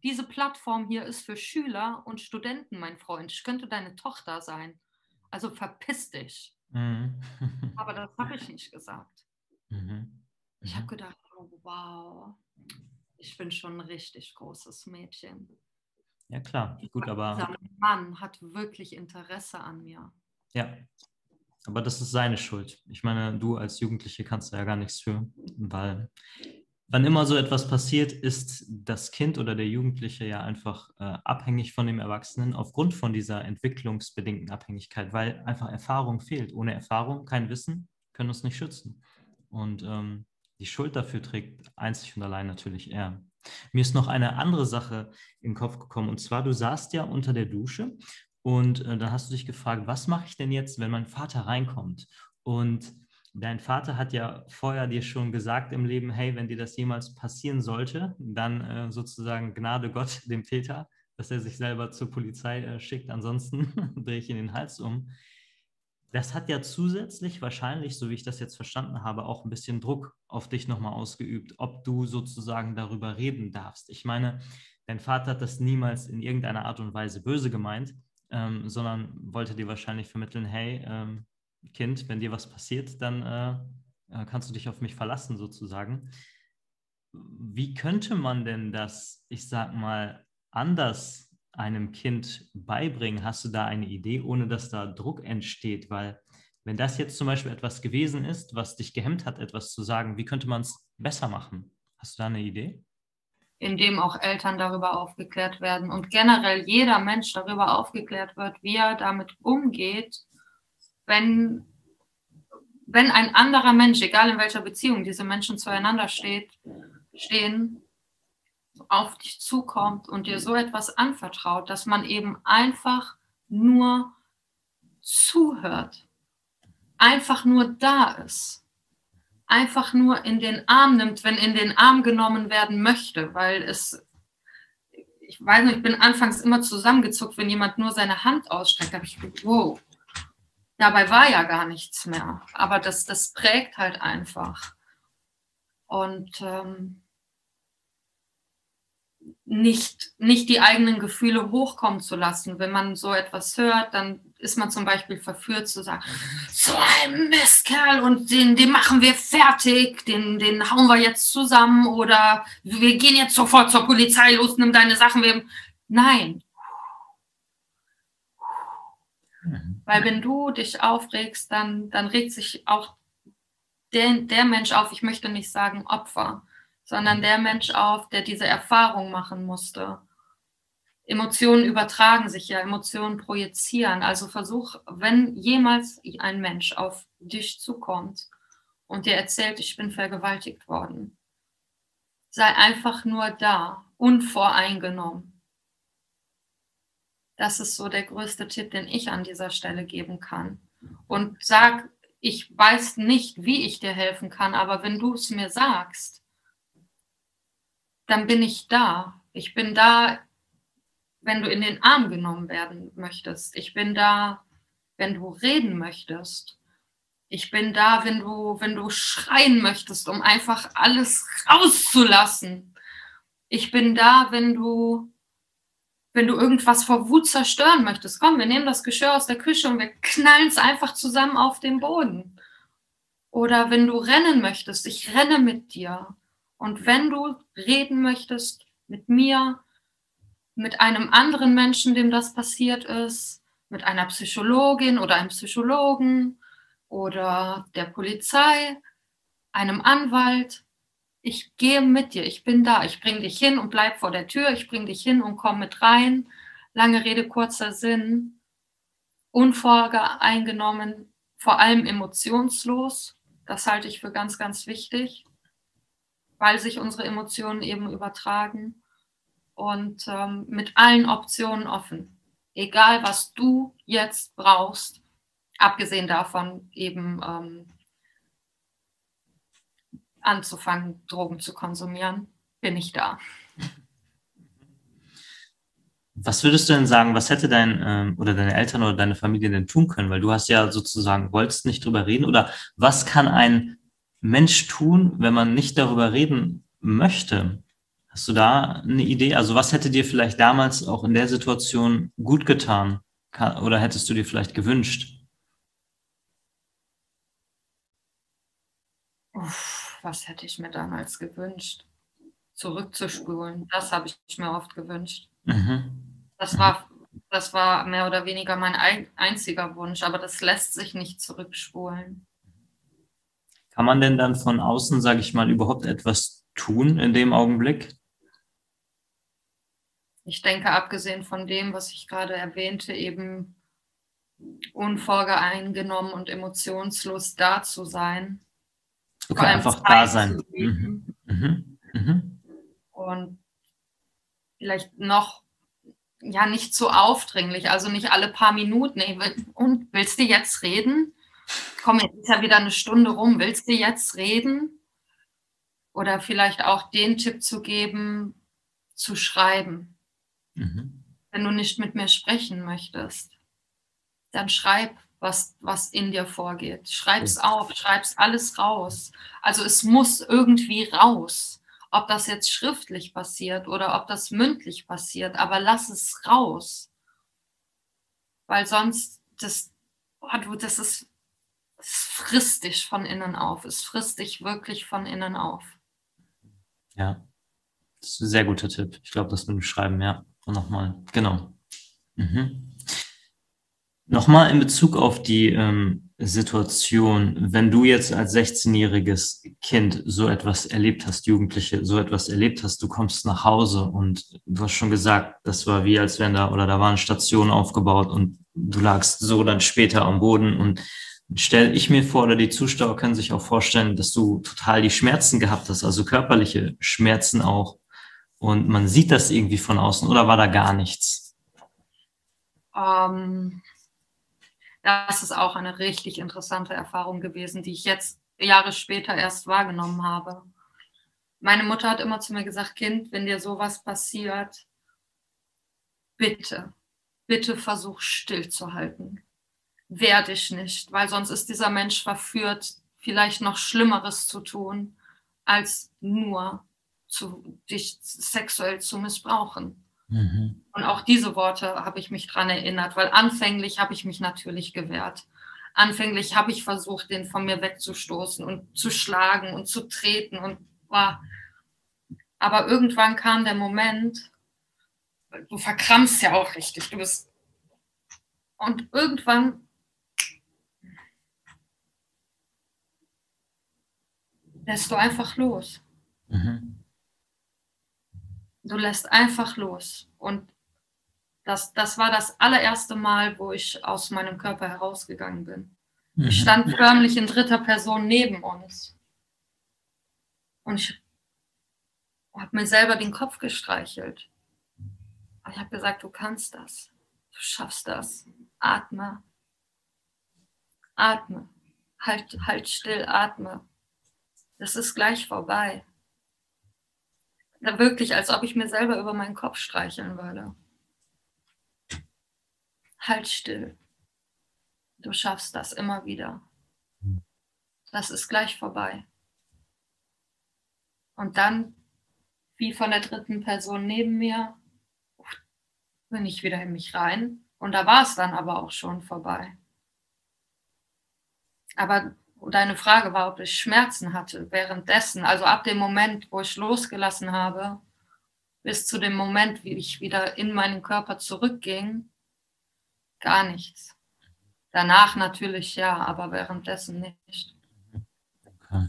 Diese Plattform hier ist für Schüler und Studenten, mein Freund. Ich könnte deine Tochter sein. Also verpiss dich. Mhm. Aber das habe ich nicht gesagt. Mhm. Ich habe gedacht, oh, wow, ich bin schon ein richtig großes Mädchen. Ja, klar. Gut, aber Dieser Mann hat wirklich Interesse an mir. ja, aber das ist seine Schuld. Ich meine, du als Jugendliche kannst da ja gar nichts für, weil wann immer so etwas passiert, ist das Kind oder der Jugendliche ja einfach äh, abhängig von dem Erwachsenen aufgrund von dieser entwicklungsbedingten Abhängigkeit, weil einfach Erfahrung fehlt. Ohne Erfahrung, kein Wissen, können uns nicht schützen. Und ähm, die Schuld dafür trägt einzig und allein natürlich er. Mir ist noch eine andere Sache in den Kopf gekommen, und zwar, du saßt ja unter der Dusche und äh, dann hast du dich gefragt, was mache ich denn jetzt, wenn mein Vater reinkommt? Und dein Vater hat ja vorher dir schon gesagt im Leben, hey, wenn dir das jemals passieren sollte, dann äh, sozusagen Gnade Gott dem Täter, dass er sich selber zur Polizei äh, schickt, ansonsten drehe ich ihn den Hals um. Das hat ja zusätzlich wahrscheinlich, so wie ich das jetzt verstanden habe, auch ein bisschen Druck auf dich nochmal ausgeübt, ob du sozusagen darüber reden darfst. Ich meine, dein Vater hat das niemals in irgendeiner Art und Weise böse gemeint, ähm, sondern wollte dir wahrscheinlich vermitteln, hey, ähm, Kind, wenn dir was passiert, dann äh, kannst du dich auf mich verlassen sozusagen. Wie könnte man denn das, ich sag mal, anders einem Kind beibringen? Hast du da eine Idee, ohne dass da Druck entsteht? Weil wenn das jetzt zum Beispiel etwas gewesen ist, was dich gehemmt hat, etwas zu sagen, wie könnte man es besser machen? Hast du da eine Idee? Indem auch Eltern darüber aufgeklärt werden und generell jeder Mensch darüber aufgeklärt wird, wie er damit umgeht, wenn, wenn ein anderer Mensch, egal in welcher Beziehung diese Menschen zueinander steht, stehen, auf dich zukommt und dir so etwas anvertraut, dass man eben einfach nur zuhört, einfach nur da ist, einfach nur in den Arm nimmt, wenn in den Arm genommen werden möchte, weil es, ich weiß nicht, ich bin anfangs immer zusammengezuckt, wenn jemand nur seine Hand ausstreckt, da habe ich gedacht, wow, dabei war ja gar nichts mehr, aber das, das prägt halt einfach und ähm, Nicht, nicht die eigenen Gefühle hochkommen zu lassen. Wenn man so etwas hört, dann ist man zum Beispiel verführt zu sagen, so ein Mistkerl und den, den machen wir fertig, den, den hauen wir jetzt zusammen oder wir gehen jetzt sofort zur Polizei, los, nimm deine Sachen. Wir... Nein. Mhm. Weil wenn du dich aufregst, dann, dann regt sich auch der, der Mensch auf, ich möchte nicht sagen Opfer, sondern der Mensch auf, der diese Erfahrung machen musste. Emotionen übertragen sich ja, Emotionen projizieren. Also versuch, wenn jemals ein Mensch auf dich zukommt und dir erzählt, ich bin vergewaltigt worden, sei einfach nur da, unvoreingenommen. Das ist so der größte Tipp, den ich an dieser Stelle geben kann. Und sag, ich weiß nicht, wie ich dir helfen kann, aber wenn du es mir sagst, dann bin ich da. Ich bin da, wenn du in den Arm genommen werden möchtest. Ich bin da, wenn du reden möchtest. Ich bin da, wenn du, wenn du schreien möchtest, um einfach alles rauszulassen. Ich bin da, wenn du, wenn du irgendwas vor Wut zerstören möchtest. Komm, wir nehmen das Geschirr aus der Küche und wir knallen es einfach zusammen auf den Boden. Oder wenn du rennen möchtest, ich renne mit dir. Und wenn du reden möchtest mit mir, mit einem anderen Menschen, dem das passiert ist, mit einer Psychologin oder einem Psychologen oder der Polizei, einem Anwalt, ich gehe mit dir, ich bin da, ich bringe dich hin und bleib vor der Tür, ich bringe dich hin und komm mit rein. Lange Rede, kurzer Sinn, unvoreingenommen, vor allem emotionslos, das halte ich für ganz, ganz wichtig, weil sich unsere Emotionen eben übertragen und ähm, mit allen Optionen offen. Egal, was du jetzt brauchst, abgesehen davon eben ähm, anzufangen, Drogen zu konsumieren, bin ich da. Was würdest du denn sagen, was hätte dein ähm, oder deine Eltern oder deine Familie denn tun können? Weil du hast ja sozusagen, wolltest nicht drüber reden. Oder was kann ein Mensch tun, wenn man nicht darüber reden möchte? Hast du da eine Idee? Also was hätte dir vielleicht damals auch in der Situation gut getan? Ka- Oder hättest du dir vielleicht gewünscht? Uff, was hätte ich mir damals gewünscht? Zurückzuspulen, das habe ich mir oft gewünscht. Mhm. Das Mhm. war das war mehr oder weniger mein ei einziger Wunsch, aber das lässt sich nicht zurückspulen. Kann man denn dann von außen, sage ich mal, überhaupt etwas tun in dem Augenblick? Ich denke, abgesehen von dem, was ich gerade erwähnte, eben unvoreingenommen und emotionslos da zu sein, vor Okay, allem einfach da Zeit zu sein. Mhm. geben Mhm. Mhm. und vielleicht noch, ja, nicht zu aufdringlich, also nicht alle paar Minuten. Ey, und willst du jetzt reden? Komm, jetzt ist ja wieder eine Stunde rum. Willst du jetzt reden? Oder vielleicht auch den Tipp zu geben, zu schreiben. Mhm. Wenn du nicht mit mir sprechen möchtest, dann schreib, was, was in dir vorgeht. Schreib's auf, schreib's alles raus. Also es muss irgendwie raus. Ob das jetzt schriftlich passiert oder ob das mündlich passiert, aber lass es raus. Weil sonst, das, oh, du, das ist, es frisst dich von innen auf. Es frisst dich wirklich von innen auf. Ja, das ist ein sehr guter Tipp. Ich glaube, das mit dem Schreiben, ja. Und nochmal, genau. Mhm. Nochmal in Bezug auf die ähm, Situation, wenn du jetzt als sechzehnjähriges Kind so etwas erlebt hast, Jugendliche so etwas erlebt hast, du kommst nach Hause und du hast schon gesagt, das war wie als wenn da, oder da waren Stationen aufgebaut und du lagst so dann später am Boden und stelle ich mir vor, oder die Zuschauer können sich auch vorstellen, dass du total die Schmerzen gehabt hast, also körperliche Schmerzen auch und man sieht das irgendwie von außen oder war da gar nichts? Ähm, das ist auch eine richtig interessante Erfahrung gewesen, die ich jetzt Jahre später erst wahrgenommen habe. Meine Mutter hat immer zu mir gesagt, Kind, wenn dir sowas passiert, bitte, bitte versuch stillzuhalten. Wehr dich nicht, weil sonst ist dieser Mensch verführt, vielleicht noch Schlimmeres zu tun, als nur zu, dich sexuell zu missbrauchen. Mhm. Und auch diese Worte habe ich mich dran erinnert, weil anfänglich habe ich mich natürlich gewehrt. Anfänglich habe ich versucht, den von mir wegzustoßen und zu schlagen und zu treten und boah. Aber irgendwann kam der Moment, du verkrampfst ja auch richtig, du bist und irgendwann lässt du einfach los. Mhm. Du lässt einfach los. Und das, das war das allererste Mal, wo ich aus meinem Körper herausgegangen bin. Mhm. Ich stand förmlich in dritter Person neben uns. Und ich habe mir selber den Kopf gestreichelt. Und ich habe gesagt, du kannst das. Du schaffst das. Atme. Atme. Halt, halt still, atme. Das ist gleich vorbei. Wirklich, als ob ich mir selber über meinen Kopf streicheln würde. Halt still. Du schaffst das immer wieder. Das ist gleich vorbei. Und dann, wie von der dritten Person neben mir, bin ich wieder in mich rein. Und da war es dann aber auch schon vorbei. Aber deine Frage war, ob ich Schmerzen hatte währenddessen. Also ab dem Moment, wo ich losgelassen habe, bis zu dem Moment, wie ich wieder in meinen Körper zurückging, gar nichts. Danach natürlich ja, aber währenddessen nicht. Okay.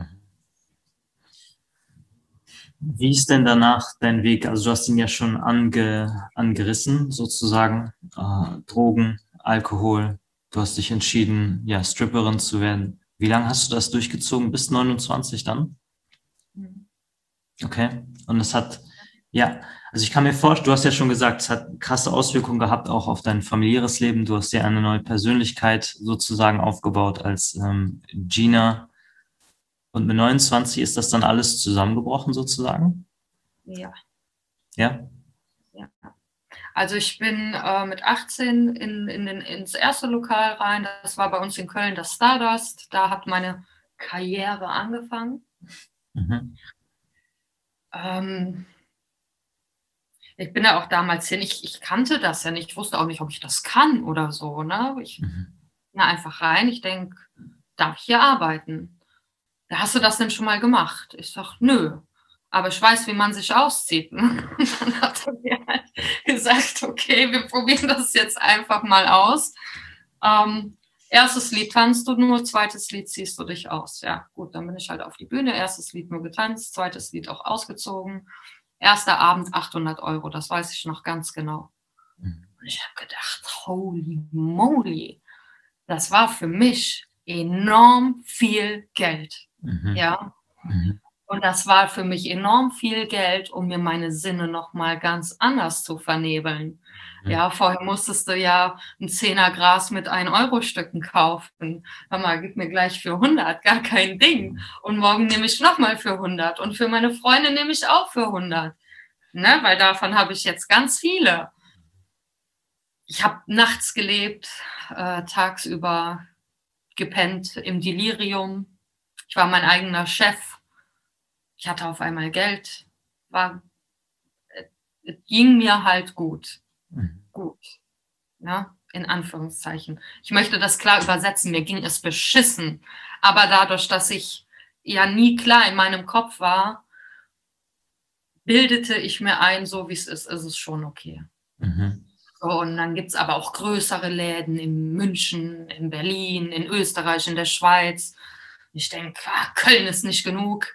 Wie ist denn danach dein Weg? Also du hast ihn ja schon ange, angerissen, sozusagen. Äh, Drogen, Alkohol. Du hast dich entschieden, ja, Stripperin zu werden. Wie lange hast du das durchgezogen? Bis neunundzwanzig dann? Mhm. Okay. Und es hat, ja, also ich kann mir vorstellen, du hast ja schon gesagt, es hat krasse Auswirkungen gehabt, auch auf dein familiäres Leben. Du hast ja eine neue Persönlichkeit sozusagen aufgebaut als ähm, Gina. Und mit neunundzwanzig ist das dann alles zusammengebrochen sozusagen? Ja, Ja? ja. Also ich bin äh, mit achtzehn in, in den, ins erste Lokal rein. Das war bei uns in Köln das Stardust. Da hat meine Karriere angefangen. Mhm. Ähm, ich bin ja auch damals hin, ich, ich kannte das ja nicht, ich wusste auch nicht, ob ich das kann oder so. Ne? Ich Mhm. bin einfach rein, ich denke, darf ich hier arbeiten? Hast du das denn schon mal gemacht? Ich sage, nö. Aber ich weiß, wie man sich auszieht. Und dann hat er mir halt gesagt, okay, wir probieren das jetzt einfach mal aus. Ähm, erstes Lied tanzt du nur, zweites Lied ziehst du dich aus. Ja, gut, dann bin ich halt auf die Bühne. Erstes Lied nur getanzt, zweites Lied auch ausgezogen. Erster Abend achthundert Euro, das weiß ich noch ganz genau. Und ich habe gedacht, holy moly, das war für mich enorm viel Geld. Mhm. Ja. Mhm. Und das war für mich enorm viel Geld, um mir meine Sinne nochmal ganz anders zu vernebeln. Mhm. Ja, vorher musstest du ja ein Zehner Gras mit ein Euro Stücken kaufen. Hör mal, gib mir gleich für hundert, gar kein Ding. Und morgen nehme ich nochmal für hundert. Und für meine Freunde nehme ich auch für hundert. Ne? Weil davon habe ich jetzt ganz viele. Ich habe nachts gelebt, äh, tagsüber gepennt im Delirium. Ich war mein eigener Chef. Ich hatte auf einmal Geld. War, es ging mir halt gut. Mhm. Gut. Ja, in Anführungszeichen. Ich möchte das klar übersetzen. Mir ging es beschissen. Aber dadurch, dass ich ja nie klar in meinem Kopf war, bildete ich mir ein, so wie es ist, ist es schon okay. Mhm. So, und dann gibt es aber auch größere Läden in München, in Berlin, in Österreich, in der Schweiz. Ich denke, ah, Köln ist nicht genug.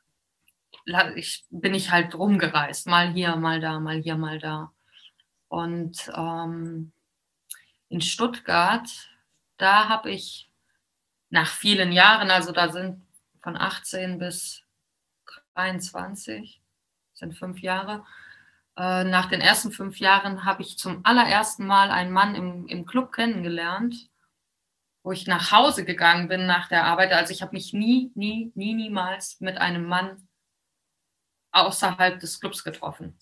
Ich bin ich halt rumgereist. Mal hier, mal da, mal hier, mal da. Und ähm, in Stuttgart, da habe ich nach vielen Jahren, also da sind von achtzehn bis dreiundzwanzig, sind fünf Jahre, nach den ersten fünf Jahren habe ich zum allerersten Mal einen Mann im, im Club kennengelernt, wo ich nach Hause gegangen bin nach der Arbeit. Also ich habe mich nie, nie, nie, niemals mit einem Mann außerhalb des Clubs getroffen.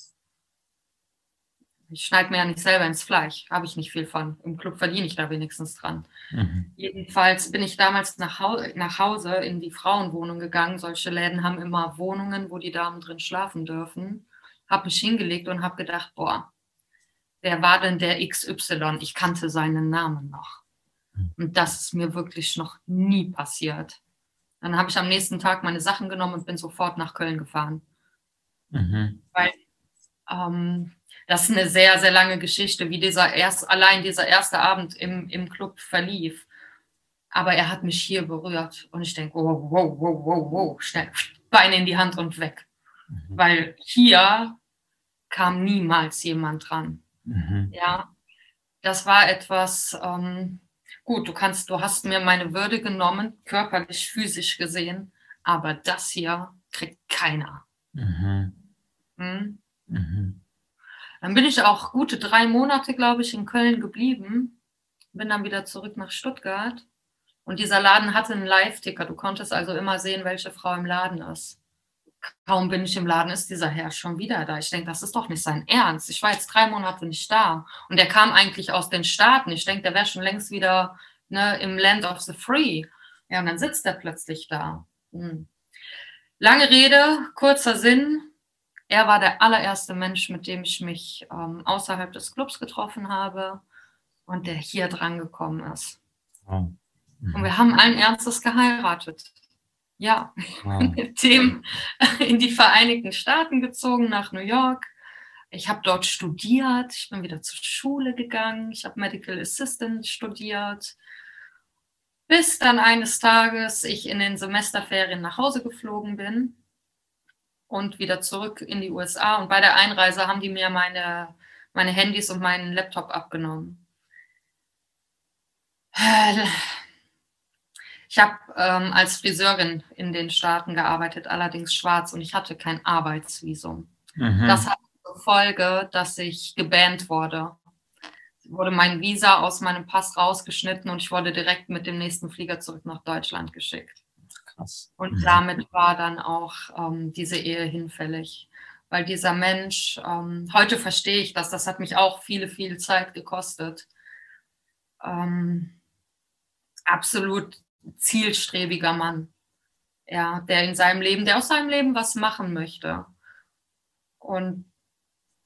Ich schneide mir ja nicht selber ins Fleisch, habe ich nicht viel von. Im Club verdiene ich da wenigstens dran. Mhm. Jedenfalls bin ich damals nach, Hau nach Hause in die Frauenwohnung gegangen. Solche Läden haben immer Wohnungen, wo die Damen drin schlafen dürfen. Habe mich hingelegt und habe gedacht, boah, wer war denn der X Y? Ich kannte seinen Namen noch. Und das ist mir wirklich noch nie passiert. Dann habe ich am nächsten Tag meine Sachen genommen und bin sofort nach Köln gefahren. Mhm. Weil ähm, das ist eine sehr, sehr lange Geschichte, wie dieser erst, allein dieser erste Abend im, im Club verlief. Aber er hat mich hier berührt und ich denke, wow, wow, wow, wow, wow, schnell, Beine in die Hand und weg. Mhm. Weil hier kam niemals jemand dran. Mhm. Ja, das war etwas, ähm, gut, du kannst, du hast mir meine Würde genommen, körperlich, physisch gesehen, aber das hier kriegt keiner. Mhm. Hm? Mhm. Dann bin ich auch gute drei Monate, glaube ich, in Köln geblieben, bin dann wieder zurück nach Stuttgart und dieser Laden hatte einen Live-Ticker, du konntest also immer sehen, welche Frau im Laden ist. Kaum bin ich im Laden, ist dieser Herr schon wieder da. Ich denke, das ist doch nicht sein Ernst. Ich war jetzt drei Monate nicht da. Und der kam eigentlich aus den Staaten. Ich denke, der wäre schon längst wieder ne, im Land of the Free. Ja, und dann sitzt er plötzlich da. Hm. Lange Rede, kurzer Sinn. Er war der allererste Mensch, mit dem ich mich ähm, außerhalb des Clubs getroffen habe und der hier dran gekommen ist. Wow. Mhm. Und wir haben allen Ernstes geheiratet. Ja, Wow. mit dem in die Vereinigten Staaten gezogen, nach New York. Ich habe dort studiert, ich bin wieder zur Schule gegangen, ich habe Medical Assistant studiert, bis dann eines Tages ich in den Semesterferien nach Hause geflogen bin und wieder zurück in die U S A. Und bei der Einreise haben die mir meine, meine Handys und meinen Laptop abgenommen. Ich habe ähm, als Friseurin in den Staaten gearbeitet, allerdings schwarz, und ich hatte kein Arbeitsvisum. Mhm. Das hat zur Folge, dass ich gebannt wurde. Wurde mein Visa aus meinem Pass rausgeschnitten und ich wurde direkt mit dem nächsten Flieger zurück nach Deutschland geschickt. Krass. Und Mhm. damit war dann auch ähm, diese Ehe hinfällig. Weil dieser Mensch, ähm, heute verstehe ich das, das hat mich auch viele, viel Zeit gekostet. Ähm, absolut zielstrebiger Mann, ja, der in seinem Leben, der aus seinem Leben was machen möchte. Und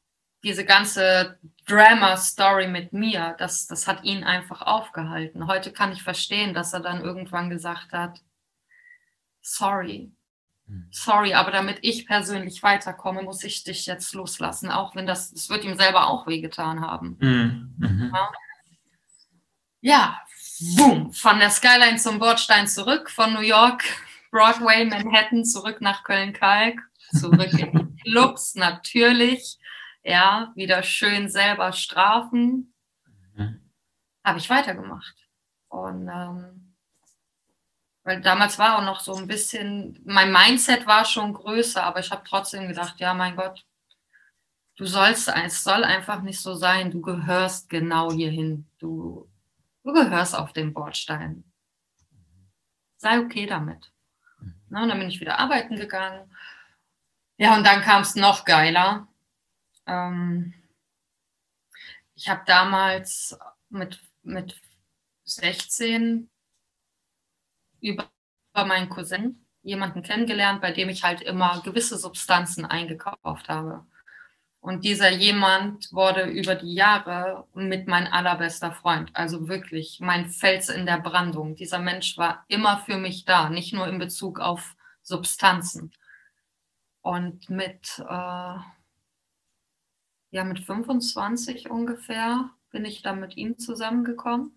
diese ganze Drama-Story mit mir, das, das hat ihn einfach aufgehalten. Heute kann ich verstehen, dass er dann irgendwann gesagt hat, sorry, sorry, aber damit ich persönlich weiterkomme, muss ich dich jetzt loslassen, auch wenn das, das wird ihm selber auch wehgetan haben. Mhm. Ja. Ja, boom, von der Skyline zum Bordstein zurück, von New York, Broadway, Manhattan, zurück nach Köln-Kalk, zurück in die Clubs, natürlich, ja, wieder schön selber strafen, Mhm. habe ich weitergemacht. Und ähm, weil damals war auch noch so ein bisschen, mein Mindset war schon größer, aber ich habe trotzdem gedacht, ja, mein Gott, du sollst, es soll einfach nicht so sein, du gehörst genau hierhin, du Du gehörst auf den Bordstein. Sei okay damit. Na, und dann bin ich wieder arbeiten gegangen. Ja, und dann kam es noch geiler. Ähm, ich habe damals mit, mit sechzehn über meinen Cousin jemanden kennengelernt, bei dem ich halt immer gewisse Substanzen eingekauft habe. Und dieser jemand wurde über die Jahre mit mein allerbester Freund. Also wirklich mein Fels in der Brandung. Dieser Mensch war immer für mich da, nicht nur in Bezug auf Substanzen. Und mit, äh, ja, mit fünfundzwanzig ungefähr bin ich dann mit ihm zusammengekommen.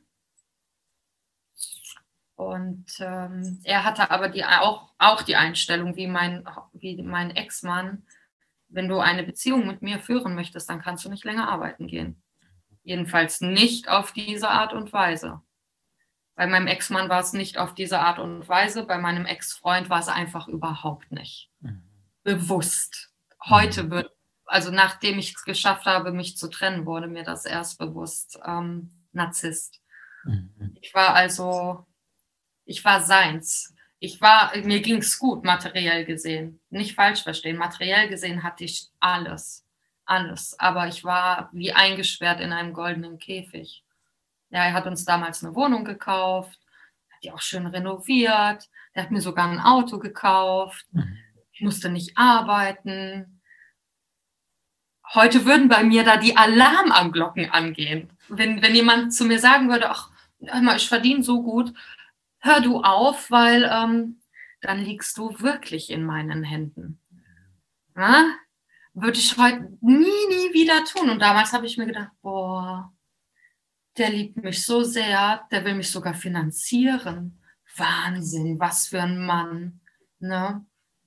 Und ähm, er hatte aber die, auch, auch die Einstellung, wie mein, wie mein Ex-Mann, wenn du eine Beziehung mit mir führen möchtest, dann kannst du nicht länger arbeiten gehen. Jedenfalls nicht auf diese Art und Weise. Bei meinem Ex-Mann war es nicht auf diese Art und Weise, bei meinem Ex-Freund war es einfach überhaupt nicht. Mhm. Bewusst. Heute wird, also nachdem ich es geschafft habe, mich zu trennen, wurde mir das erst bewusst. Ähm, Narzisst. Mhm. Ich war also, ich war seins. Ich war, mir ging es gut, materiell gesehen. Nicht falsch verstehen. Materiell gesehen hatte ich alles. Alles. Aber ich war wie eingesperrt in einem goldenen Käfig. Ja, er hat uns damals eine Wohnung gekauft, hat die auch schön renoviert. Er hat mir sogar ein Auto gekauft. Ich musste nicht arbeiten. Heute würden bei mir da die Alarmglocken angehen. Wenn, wenn jemand zu mir sagen würde, ach, hör mal, ich verdiene so gut, hör du auf, weil ähm, dann liegst du wirklich in meinen Händen. Ja? Würde ich heute nie, nie wieder tun. Und damals habe ich mir gedacht, boah, der liebt mich so sehr, der will mich sogar finanzieren. Wahnsinn, was für ein Mann. Ne?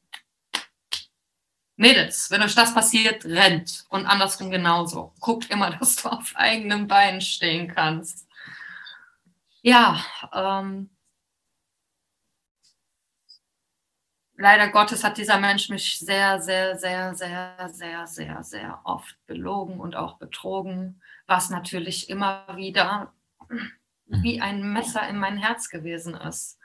Mädels, wenn euch das passiert, rennt. Und andersrum genauso. Guckt immer, dass du auf eigenen Beinen stehen kannst. Ja, ähm, leider Gottes hat dieser Mensch mich sehr, sehr, sehr, sehr, sehr, sehr, sehr oft belogen und auch betrogen, was natürlich immer wieder wie ein Messer in mein Herz gewesen ist.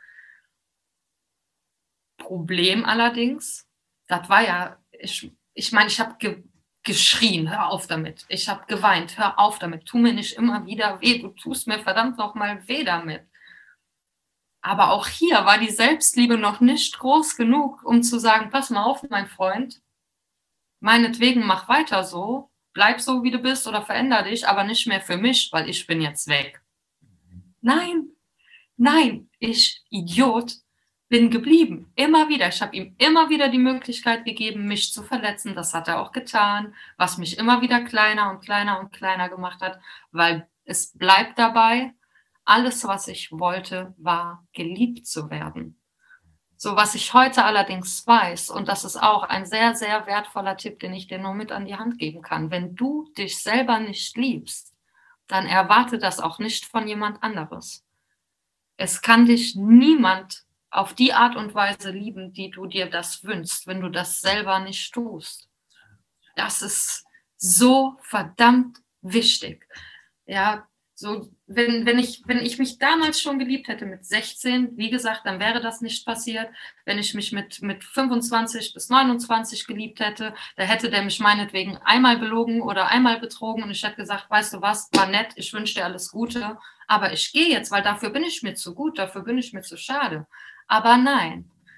Problem allerdings, das war ja, ich ich meine, ich habe ge geschrien, hör auf damit. Ich habe geweint, hör auf damit. Tu mir nicht immer wieder weh, du tust mir verdammt nochmal weh damit. Aber auch hier war die Selbstliebe noch nicht groß genug, um zu sagen, pass mal auf, mein Freund, meinetwegen mach weiter so, bleib so, wie du bist oder veränder dich, aber nicht mehr für mich, weil ich bin jetzt weg. Nein, nein, ich, Idiot, bin geblieben. Immer wieder. Ich habe ihm immer wieder die Möglichkeit gegeben, mich zu verletzen. Das hat er auch getan, was mich immer wieder kleiner und kleiner und kleiner gemacht hat, weil es bleibt dabei, alles, was ich wollte, war geliebt zu werden. So, was ich heute allerdings weiß, und das ist auch ein sehr, sehr wertvoller Tipp, den ich dir nur mit an die Hand geben kann. Wenn du dich selber nicht liebst, dann erwarte das auch nicht von jemand anderes. Es kann dich niemand auf die Art und Weise lieben, die du dir das wünschst, wenn du das selber nicht tust. Das ist so verdammt wichtig. Ja, so, wenn, wenn, ich, wenn ich mich damals schon geliebt hätte mit sechzehn, wie gesagt, dann wäre das nicht passiert. Wenn ich mich mit, mit fünfundzwanzig bis neunundzwanzig geliebt hätte, da hätte der mich meinetwegen einmal belogen oder einmal betrogen und ich hätte gesagt, weißt du was, war nett, ich wünsche dir alles Gute, aber ich gehe jetzt, weil dafür bin ich mir zu gut, dafür bin ich mir zu schade. Aber nein.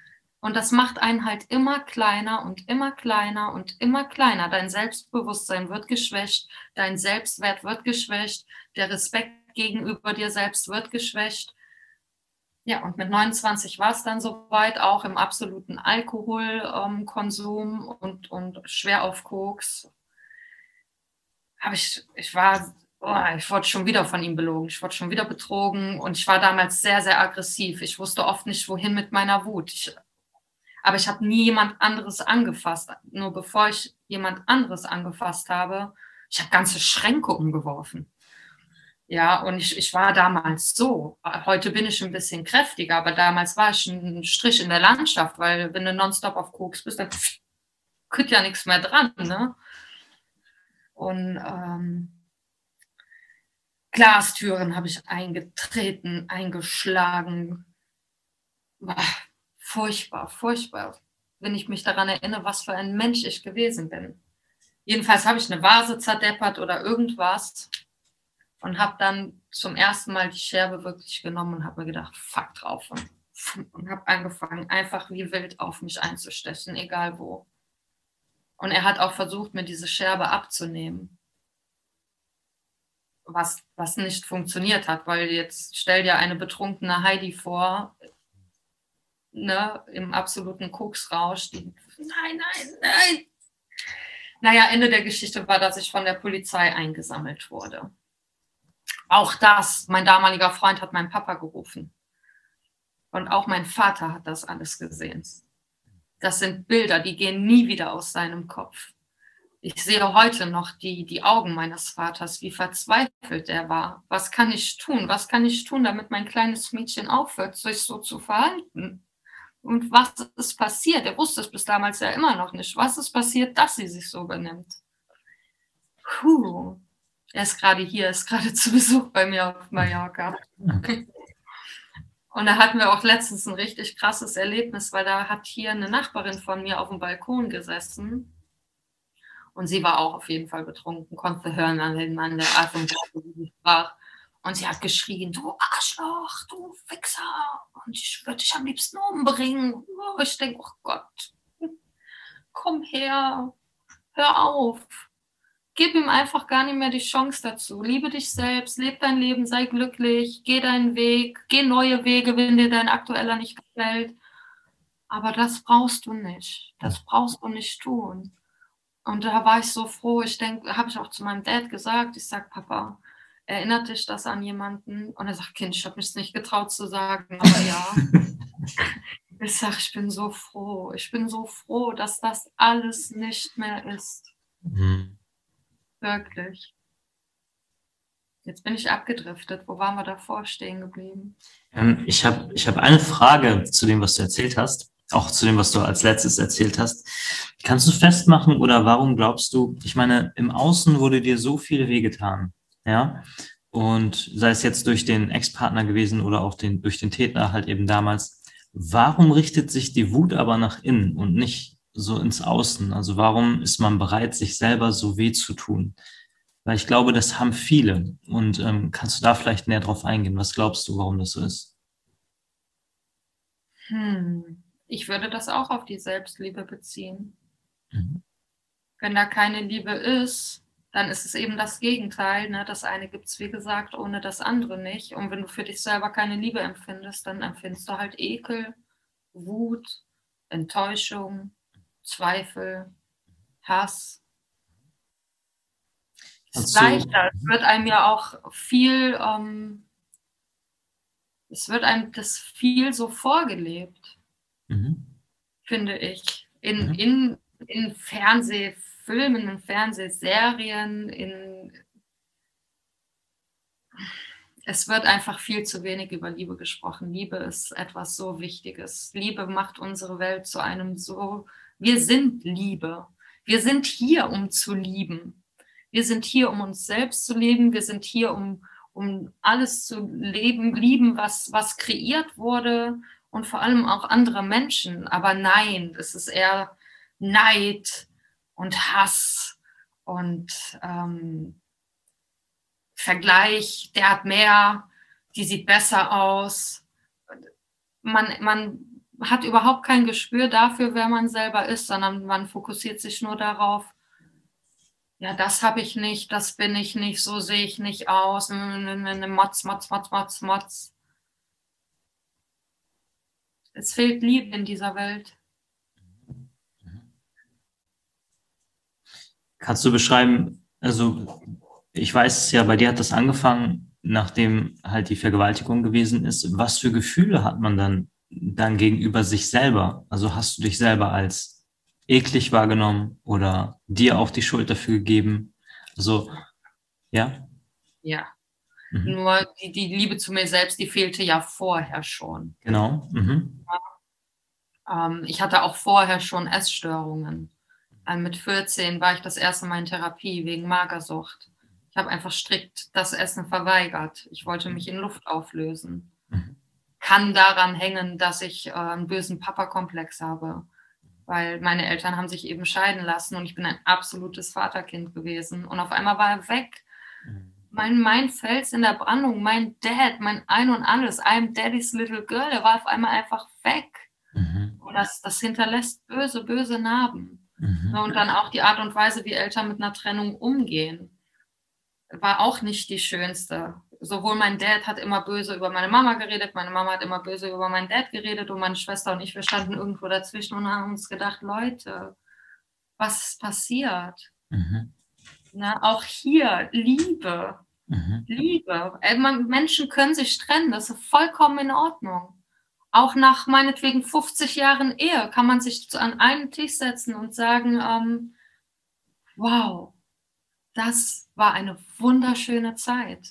Und das macht einen halt immer kleiner und immer kleiner und immer kleiner. Dein Selbstbewusstsein wird geschwächt, dein Selbstwert wird geschwächt, der Respekt gegenüber dir selbst wird geschwächt. Ja, und mit neunundzwanzig war es dann soweit, auch im absoluten Alkoholkonsum ähm, und, und schwer auf Koks. Aber ich, ich war, oh, ich wurde schon wieder von ihm belogen, ich wurde schon wieder betrogen und ich war damals sehr, sehr aggressiv. Ich wusste oft nicht, wohin mit meiner Wut. Ich, aber ich habe nie jemand anderes angefasst. Nur bevor ich jemand anderes angefasst habe, ich habe ganze Schränke umgeworfen. Ja, und ich, ich war damals so. Heute bin ich ein bisschen kräftiger, aber damals war ich ein Strich in der Landschaft, weil wenn du nonstop auf Koks bist, dann kriegt ja nichts mehr dran, ne? Und ähm, Glastüren habe ich eingetreten, eingeschlagen. Ach, furchtbar, furchtbar, wenn ich mich daran erinnere, was für ein Mensch ich gewesen bin. Jedenfalls habe ich eine Vase zerdeppert oder irgendwas und habe dann zum ersten Mal die Scherbe wirklich genommen und habe mir gedacht, fuck drauf. Und, und habe angefangen, einfach wie wild auf mich einzustechen, egal wo. Und er hat auch versucht, mir diese Scherbe abzunehmen. Was, was nicht funktioniert hat, weil jetzt stell dir eine betrunkene Heidi vor, ne, im absoluten Koksrausch, die, nein, nein, nein. Naja, Ende der Geschichte war, dass ich von der Polizei eingesammelt wurde. Auch das, mein damaliger Freund hat meinen Papa gerufen. Und auch mein Vater hat das alles gesehen. Das sind Bilder, die gehen nie wieder aus seinem Kopf. Ich sehe heute noch die, die Augen meines Vaters, wie verzweifelt er war. Was kann ich tun? Was kann ich tun, damit mein kleines Mädchen aufhört, sich so zu verhalten? Und was ist passiert? Er wusste es bis damals ja immer noch nicht. Was ist passiert, dass sie sich so benimmt? Puh. Er ist gerade hier, ist gerade zu Besuch bei mir auf Mallorca. Okay. Und da hatten wir auch letztens ein richtig krasses Erlebnis, weil da hat hier eine Nachbarin von mir auf dem Balkon gesessen. Und sie war auch auf jeden Fall betrunken, konnte hören an, den, an der Art und Weise, wie sie sprach. Und sie hat geschrien, du Arschloch, du Wichser. Und ich würde dich am liebsten umbringen. Oh, ich denke, oh Gott, komm her, hör auf. Gib ihm einfach gar nicht mehr die Chance dazu. Liebe dich selbst, leb dein Leben, sei glücklich, geh deinen Weg, geh neue Wege, wenn dir dein aktueller nicht gefällt. Aber das brauchst du nicht. Das brauchst du nicht tun. Und da war ich so froh. Ich denke, habe ich auch zu meinem Dad gesagt. Ich sage, Papa, erinnert dich das an jemanden? Und er sagt, Kind, ich habe mich nicht getraut zu sagen, aber ja. Ich sage, ich bin so froh. Ich bin so froh, dass das alles nicht mehr ist. Mhm. Wirklich. Jetzt bin ich abgedriftet. Wo waren wir davor stehen geblieben? Ähm, ich habe ich hab eine Frage zu dem, was du erzählt hast. Auch zu dem, was du als letztes erzählt hast. Kannst du festmachen oder warum glaubst du, ich meine, im Außen wurde dir so viel wehgetan, ja? Und sei es jetzt durch den Ex-Partner gewesen oder auch den, durch den Täter halt eben damals. Warum richtet sich die Wut aber nach innen und nicht so ins Außen? Also warum ist man bereit, sich selber so weh zu tun? Weil ich glaube, das haben viele. Und ähm, kannst du da vielleicht näher drauf eingehen? Was glaubst du, warum das so ist? Hm. Ich würde das auch auf die Selbstliebe beziehen. Mhm. Wenn da keine Liebe ist, dann ist es eben das Gegenteil. Ne? Das eine gibt es, wie gesagt, ohne das andere nicht. Und wenn du für dich selber keine Liebe empfindest, dann empfindest du halt Ekel, Wut, Enttäuschung, Zweifel, Hass. Es ist leichter. Es wird einem ja auch viel, ähm, es wird einem das viel so vorgelebt. Mhm. Finde ich. In, Mhm. in, in Fernsehfilmen, in Fernsehserien, in es wird einfach viel zu wenig über Liebe gesprochen. Liebe ist etwas so Wichtiges. Liebe macht unsere Welt zu einem so, wir sind Liebe. Wir sind hier, um zu lieben. Wir sind hier, um uns selbst zu leben. Wir sind hier, um, um alles zu leben, lieben, was, was kreiert wurde. Und vor allem auch andere Menschen. Aber nein, es ist eher Neid und Hass und ähm, Vergleich. Der hat mehr, die sieht besser aus. Man, man hat überhaupt kein Gespür dafür, wer man selber ist, sondern man fokussiert sich nur darauf, ja, das habe ich nicht, das bin ich nicht, so sehe ich nicht aus, Motz, Motz, Motz, Motz, Motz. Es fehlt Liebe in dieser Welt. Kannst du beschreiben, also ich weiß es ja, bei dir hat das angefangen, nachdem halt die Vergewaltigung gewesen ist. Was für Gefühle hat man dann, dann gegenüber sich selber? Also hast du dich selber als eklig wahrgenommen oder dir auch die Schuld dafür gegeben? Also, ja? Ja. Mhm. Nur die, die Liebe zu mir selbst, die fehlte ja vorher schon. Genau. Mhm. Ähm, ich hatte auch vorher schon Essstörungen. Ähm, mit vierzehn war ich das erste Mal in Therapie wegen Magersucht. Ich habe einfach strikt das Essen verweigert. Ich wollte mich in Luft auflösen. Mhm. Kann daran hängen, dass ich äh, einen bösen Papa-Komplex habe. Weil meine Eltern haben sich eben scheiden lassen und ich bin ein absolutes Vaterkind gewesen. Und auf einmal war er weg. Mhm. Mein, mein Fels in der Brandung, mein Dad, mein Ein und Alles, I'm Daddy's little girl, der war auf einmal einfach weg. Mhm. Und das, das hinterlässt böse, böse Narben. Mhm. Und dann auch die Art und Weise, wie Eltern mit einer Trennung umgehen, war auch nicht die schönste. Sowohl mein Dad hat immer böse über meine Mama geredet, meine Mama hat immer böse über meinen Dad geredet und meine Schwester und ich, wir standen irgendwo dazwischen und haben uns gedacht, Leute, was ist passiert? Mhm. Na, auch hier, Liebe. Mhm. Liebe. Ey, man, Menschen können sich trennen, das ist vollkommen in Ordnung. Auch nach meinetwegen fünfzig Jahren Ehe kann man sich an einen Tisch setzen und sagen, ähm, wow, das war eine wunderschöne Zeit.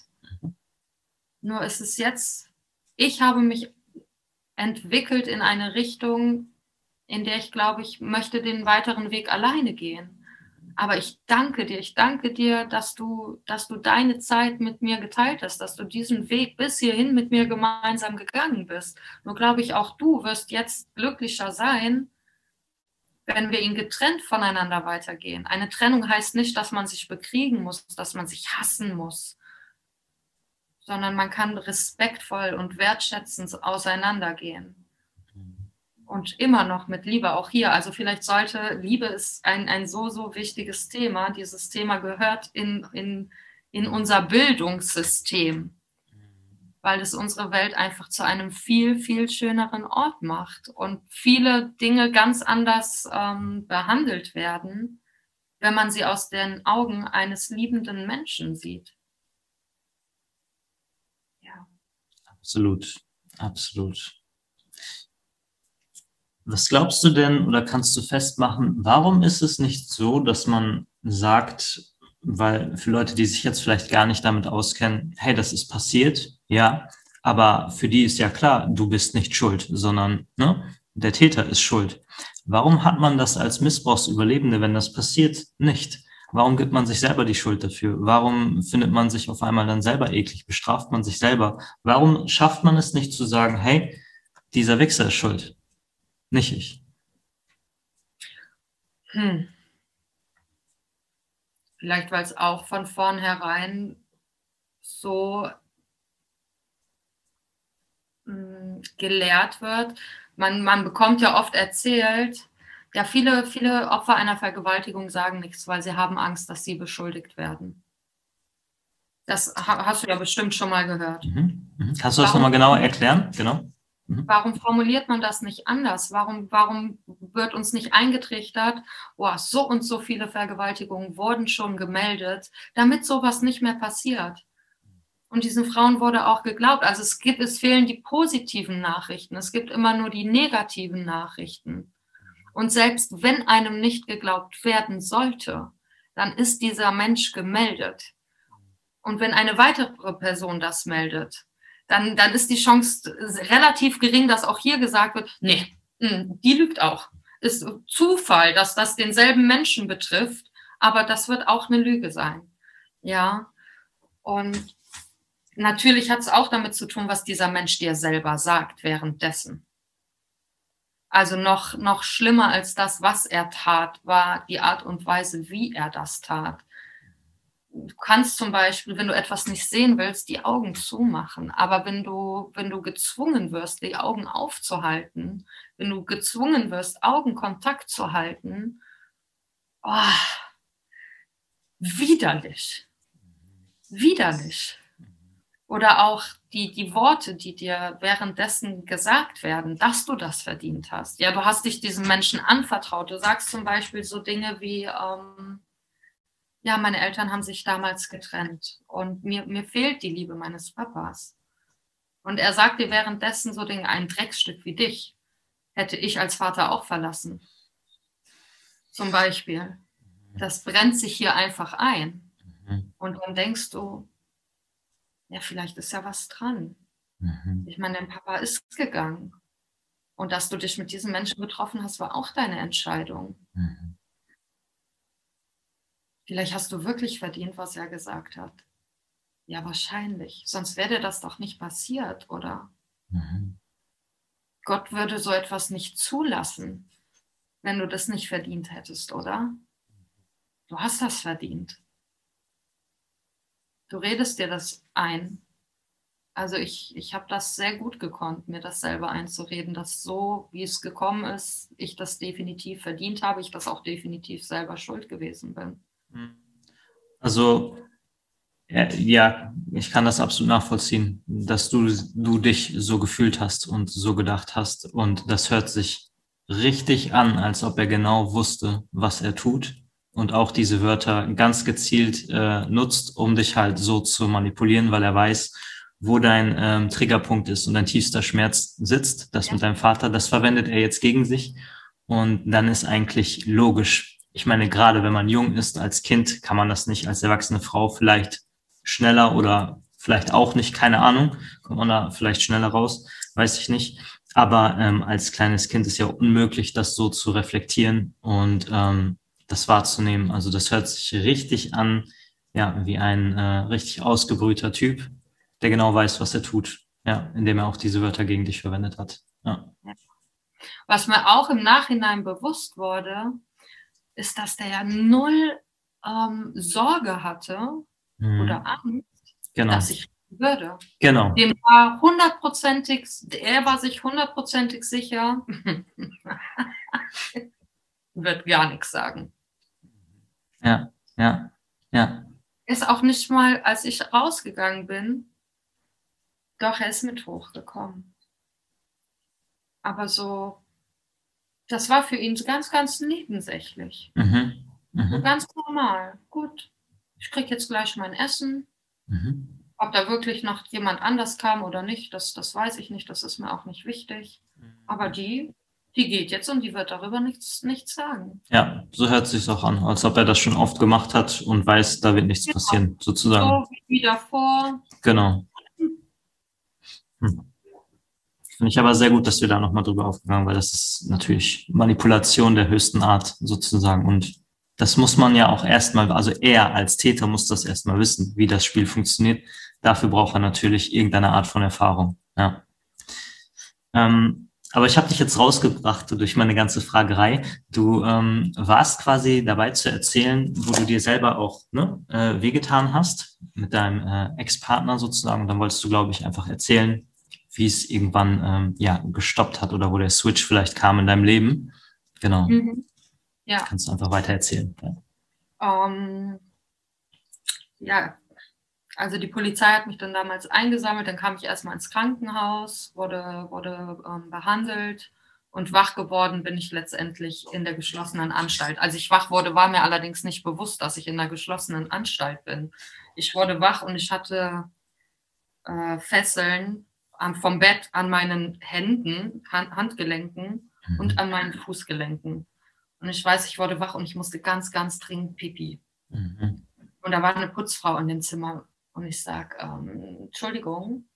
Nur ist es jetzt, ich habe mich entwickelt in eine Richtung, in der ich glaube, ich möchte den weiteren Weg alleine gehen. Aber ich danke dir, ich danke dir, dass du, dass du deine Zeit mit mir geteilt hast, dass du diesen Weg bis hierhin mit mir gemeinsam gegangen bist. Nur glaube ich, auch du wirst jetzt glücklicher sein, wenn wir ihn getrennt voneinander weitergehen. Eine Trennung heißt nicht, dass man sich bekriegen muss, dass man sich hassen muss, sondern man kann respektvoll und wertschätzend auseinandergehen. Und immer noch mit Liebe, auch hier. Also vielleicht sollte, Liebe ist ein, ein so, so wichtiges Thema. Dieses Thema gehört in, in, in unser Bildungssystem, weil es unsere Welt einfach zu einem viel, viel schöneren Ort macht und viele Dinge ganz anders ähm, behandelt werden, wenn man sie aus den Augen eines liebenden Menschen sieht. Ja. Absolut, absolut. Was glaubst du denn oder kannst du festmachen, warum ist es nicht so, dass man sagt, weil für Leute, die sich jetzt vielleicht gar nicht damit auskennen, hey, das ist passiert, ja, aber für die ist ja klar, du bist nicht schuld, sondern ne, der Täter ist schuld. Warum hat man das als Missbrauchsüberlebende, wenn das passiert, nicht? Warum gibt man sich selber die Schuld dafür? Warum findet man sich auf einmal dann selber eklig? Bestraft man sich selber? Warum schafft man es nicht zu sagen, hey, dieser Wichser ist schuld? Nicht ich. Hm. Vielleicht, weil es auch von vornherein so mh, gelehrt wird. Man, man bekommt ja oft erzählt, ja, viele, viele Opfer einer Vergewaltigung sagen nichts, weil sie haben Angst, dass sie beschuldigt werden. Das ha- hast du ja bestimmt schon mal gehört. Mhm. Mhm. Kannst du das nochmal genauer erklären? Genau. Mhm. Warum formuliert man das nicht anders? Warum, warum wird uns nicht eingetrichtert, oh, so und so viele Vergewaltigungen wurden schon gemeldet, damit sowas nicht mehr passiert? Und diesen Frauen wurde auch geglaubt. Also es gibt, es fehlen die positiven Nachrichten. Es gibt immer nur die negativen Nachrichten. Und selbst wenn einem nicht geglaubt werden sollte, dann ist dieser Mensch gemeldet. Und wenn eine weitere Person das meldet, dann, dann ist die Chance relativ gering, dass auch hier gesagt wird, nee, die lügt auch. Ist Zufall, dass das denselben Menschen betrifft, aber das wird auch eine Lüge sein. Ja, und natürlich hat es auch damit zu tun, was dieser Mensch dir selber sagt währenddessen. Also noch, noch schlimmer als das, was er tat, war die Art und Weise, wie er das tat. du kannst zum Beispiel, wenn du etwas nicht sehen willst, die Augen zumachen. Aber wenn du, wenn du gezwungen wirst, die Augen aufzuhalten, wenn du gezwungen wirst, Augenkontakt zu halten, oh, widerlich. Widerlich. Oder auch die, die Worte, die dir währenddessen gesagt werden, dass du das verdient hast. Ja, du hast dich diesem Menschen anvertraut. Du sagst zum Beispiel so Dinge wie, ähm, ja, meine Eltern haben sich damals getrennt und mir, mir fehlt die Liebe meines Papas. Und er sagt dir währenddessen so Dinge, ein Drecksstück wie dich hätte ich als Vater auch verlassen. Zum Beispiel. Das brennt sich hier einfach ein. Und dann denkst du, ja, vielleicht ist ja was dran. Mhm. Ich meine, dein Papa ist gegangen. Und dass du dich mit diesem Menschen getroffen hast, war auch deine Entscheidung. Mhm. Vielleicht hast du wirklich verdient, was er gesagt hat. Ja, wahrscheinlich. Sonst wäre dir das doch nicht passiert, oder? Mhm. Gott würde so etwas nicht zulassen, wenn du das nicht verdient hättest, oder? Du hast das verdient. Du redest dir das ein. Also ich, ich habe das sehr gut gekonnt, mir das selber einzureden, dass so, wie es gekommen ist, ich das definitiv verdient habe, ich das auch definitiv selber schuld gewesen bin. Also ja, ich kann das absolut nachvollziehen, dass du, du dich so gefühlt hast und so gedacht hast. Und das hört sich richtig an, als ob er genau wusste, was er tut. Und auch diese Wörter ganz gezielt äh, nutzt, um dich halt so zu manipulieren, weil er weiß, wo dein ähm, Triggerpunkt ist und dein tiefster Schmerz sitzt. Das ja. mit deinem Vater, das verwendet er jetzt gegen sich. Und dann ist eigentlich logisch. Ich meine, gerade wenn man jung ist als Kind, kann man das nicht als erwachsene Frau vielleicht schneller oder vielleicht auch nicht, keine Ahnung, kommt man da vielleicht schneller raus, weiß ich nicht. Aber ähm, als kleines Kind ist ja unmöglich, das so zu reflektieren und ähm, das wahrzunehmen. Also das hört sich richtig an, ja, wie ein äh, richtig ausgebrühter Typ, der genau weiß, was er tut, ja, indem er auch diese Wörter gegen dich verwendet hat. Ja. Was mir auch im Nachhinein bewusst wurde, ist, dass der ja null ähm, Sorge hatte mhm. oder Angst, genau. dass ich würde. Genau. Dem war hundertprozentig, er war sich hundertprozentig sicher, wird gar nichts sagen. Ja, ja, ja. Ist auch nicht mal, als ich rausgegangen bin, doch, er ist mit hochgekommen. Aber so, das war für ihn ganz, ganz nebensächlich. Mhm. Mhm. So ganz normal. Gut, ich krieg jetzt gleich mein Essen. Mhm. Ob da wirklich noch jemand anders kam oder nicht, das, das weiß ich nicht, das ist mir auch nicht wichtig. Aber die, die geht jetzt und die wird darüber nichts, nichts sagen. Ja, so hört es sich auch an, als ob er das schon oft gemacht hat und weiß, da wird nichts genau. passieren, sozusagen. So wie davor. Genau. Hm. Finde ich aber sehr gut, dass wir da nochmal drüber aufgegangen, weil das ist natürlich Manipulation der höchsten Art, sozusagen. Und das muss man ja auch erstmal, also er als Täter muss das erstmal wissen, wie das Spiel funktioniert. Dafür braucht er natürlich irgendeine Art von Erfahrung. Ja. Ähm, aber ich habe dich jetzt rausgebracht durch meine ganze Fragerei. Du ähm, warst quasi dabei zu erzählen, wo du dir selber auch ne, äh, wehgetan hast mit deinem äh, Ex-Partner sozusagen. Und dann wolltest du, glaube ich, einfach erzählen, wie es irgendwann ähm, ja gestoppt hat oder wo der Switch vielleicht kam in deinem Leben. Genau. Mhm. Ja. Kannst du einfach weiter erzählen. Ja. Um, ja, also die Polizei hat mich dann damals eingesammelt, dann kam ich erstmal ins Krankenhaus, wurde, wurde ähm, behandelt und wach geworden bin ich letztendlich in der geschlossenen Anstalt. Als ich wach wurde, war mir allerdings nicht bewusst, dass ich in der geschlossenen Anstalt bin. Ich wurde wach und ich hatte äh, Fesseln am, vom Bett an meinen Händen, Hand, Handgelenken mhm. und an meinen Fußgelenken. Und ich weiß, ich wurde wach und ich musste ganz, ganz dringend Pipi. Mhm. Und da war eine Putzfrau in dem Zimmer. Und ich sage, ähm, Entschuldigung,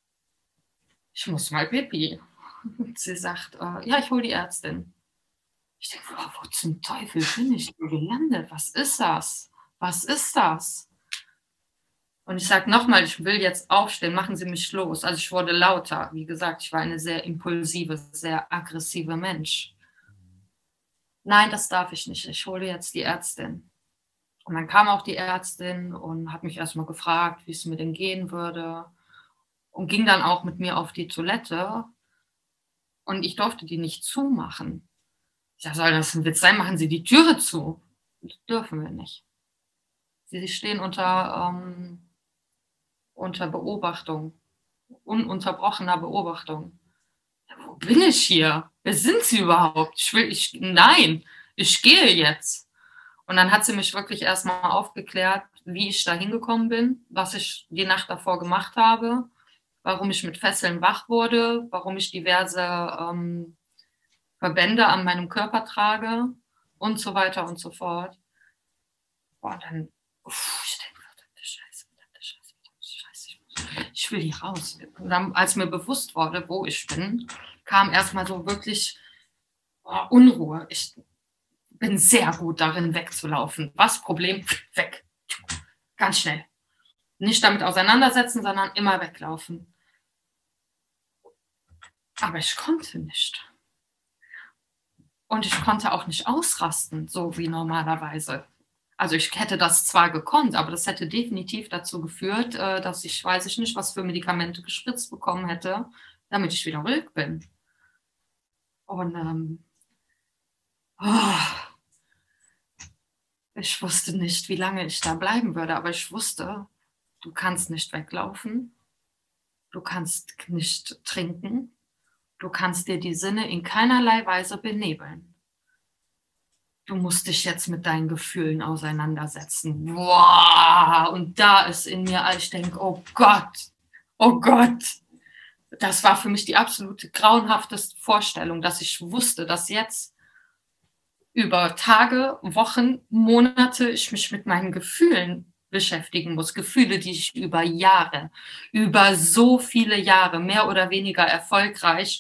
ich muss mal Pipi. Und sie sagt, äh, ja, ich hole die Ärztin. Ich denke, oh, wo zum Teufel bin ich gelandet? Was ist das? Was ist das? Und ich sage nochmal, ich will jetzt aufstehen, machen Sie mich los. Also ich wurde lauter. Wie gesagt, ich war eine sehr impulsive, sehr aggressive Mensch. Nein, das darf ich nicht. Ich hole jetzt die Ärztin. Und dann kam auch die Ärztin und hat mich erstmal gefragt, wie es mir denn gehen würde und ging dann auch mit mir auf die Toilette und ich durfte die nicht zumachen. Ich sag, soll das ein Witz sein? Machen Sie die Türe zu. Das dürfen wir nicht. Sie stehen unter, ähm, unter Beobachtung, ununterbrochener Beobachtung. Ja, wo bin ich hier? Wer sind Sie überhaupt? Ich will, ich, nein, ich gehe jetzt. Und dann hat sie mich wirklich erstmal aufgeklärt, wie ich da hingekommen bin, was ich die Nacht davor gemacht habe, warum ich mit Fesseln wach wurde, warum ich diverse ähm, Verbände an meinem Körper trage und so weiter und so fort. Boah, dann, uff, ich denke, verdammte Scheiße, verdammte Scheiße, verdammte Scheiße, ich will hier raus. Und dann, als mir bewusst wurde, wo ich bin, kam erstmal so wirklich oh, Unruhe. Ich bin sehr gut darin, wegzulaufen. Was? Problem? Weg. Ganz schnell. Nicht damit auseinandersetzen, sondern immer weglaufen. Aber ich konnte nicht. Und ich konnte auch nicht ausrasten, so wie normalerweise. Also ich hätte das zwar gekonnt, aber das hätte definitiv dazu geführt, dass ich, weiß ich nicht, was für Medikamente gespritzt bekommen hätte, damit ich wieder ruhig bin. Und ähm, oh, ich wusste nicht, wie lange ich da bleiben würde, aber ich wusste, du kannst nicht weglaufen, du kannst nicht trinken, du kannst dir die Sinne in keinerlei Weise benebeln. Du musst dich jetzt mit deinen Gefühlen auseinandersetzen. Boah, und da ist in mir, ich denke, oh Gott, oh Gott. Das war für mich die absolute grauenhafteste Vorstellung, dass ich wusste, dass jetzt über Tage, Wochen, Monate ich mich mit meinen Gefühlen beschäftigen muss. Gefühle, die ich über Jahre, über so viele Jahre, mehr oder weniger erfolgreich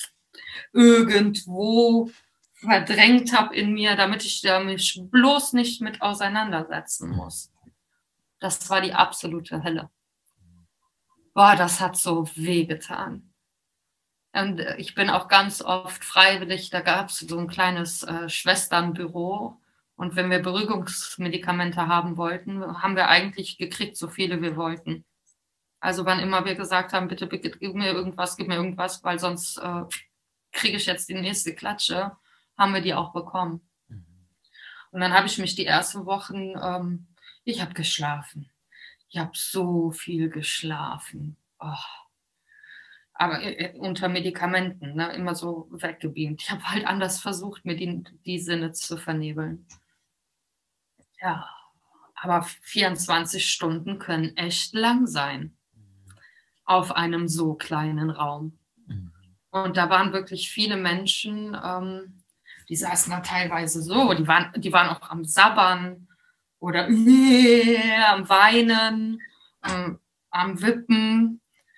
irgendwo verdrängt habe in mir, damit ich da mich bloß nicht mit auseinandersetzen muss. Das war die absolute Hölle. Boah, das hat so wehgetan. Und ich bin auch ganz oft freiwillig, da gab es so ein kleines äh, Schwesternbüro. Und wenn wir Beruhigungsmedikamente haben wollten, haben wir eigentlich gekriegt, so viele wir wollten. Also wann immer wir gesagt haben, bitte, bitte gib mir irgendwas, gib mir irgendwas, weil sonst äh, kriege ich jetzt die nächste Klatsche, haben wir die auch bekommen. Und dann habe ich mich die ersten Wochen, ähm, ich habe geschlafen. Ich habe so viel geschlafen. Oh. Aber äh, unter Medikamenten, ne, immer so weggebeamt. Ich habe halt anders versucht, mir die, die Sinne zu vernebeln. Ja, aber vierundzwanzig Stunden können echt lang sein auf einem so kleinen Raum. Und da waren wirklich viele Menschen, ähm, die saßen da teilweise so, die waren, die waren auch am Sabbern oder äh, am Weinen, ähm, am Wippen.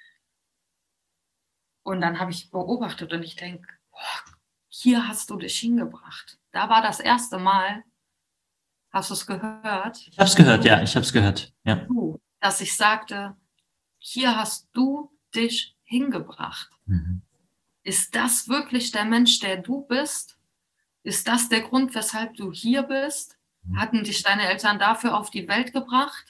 Und dann habe ich beobachtet und ich denke, hier hast du dich hingebracht. Da war das erste Mal, hast du es gehört? Ich habe es gehört, ja, ich habe es gehört. Ja. Dass ich sagte, hier hast du dich hingebracht. Mhm. Ist das wirklich der Mensch, der du bist? Ist das der Grund, weshalb du hier bist? Hatten dich deine Eltern dafür auf die Welt gebracht?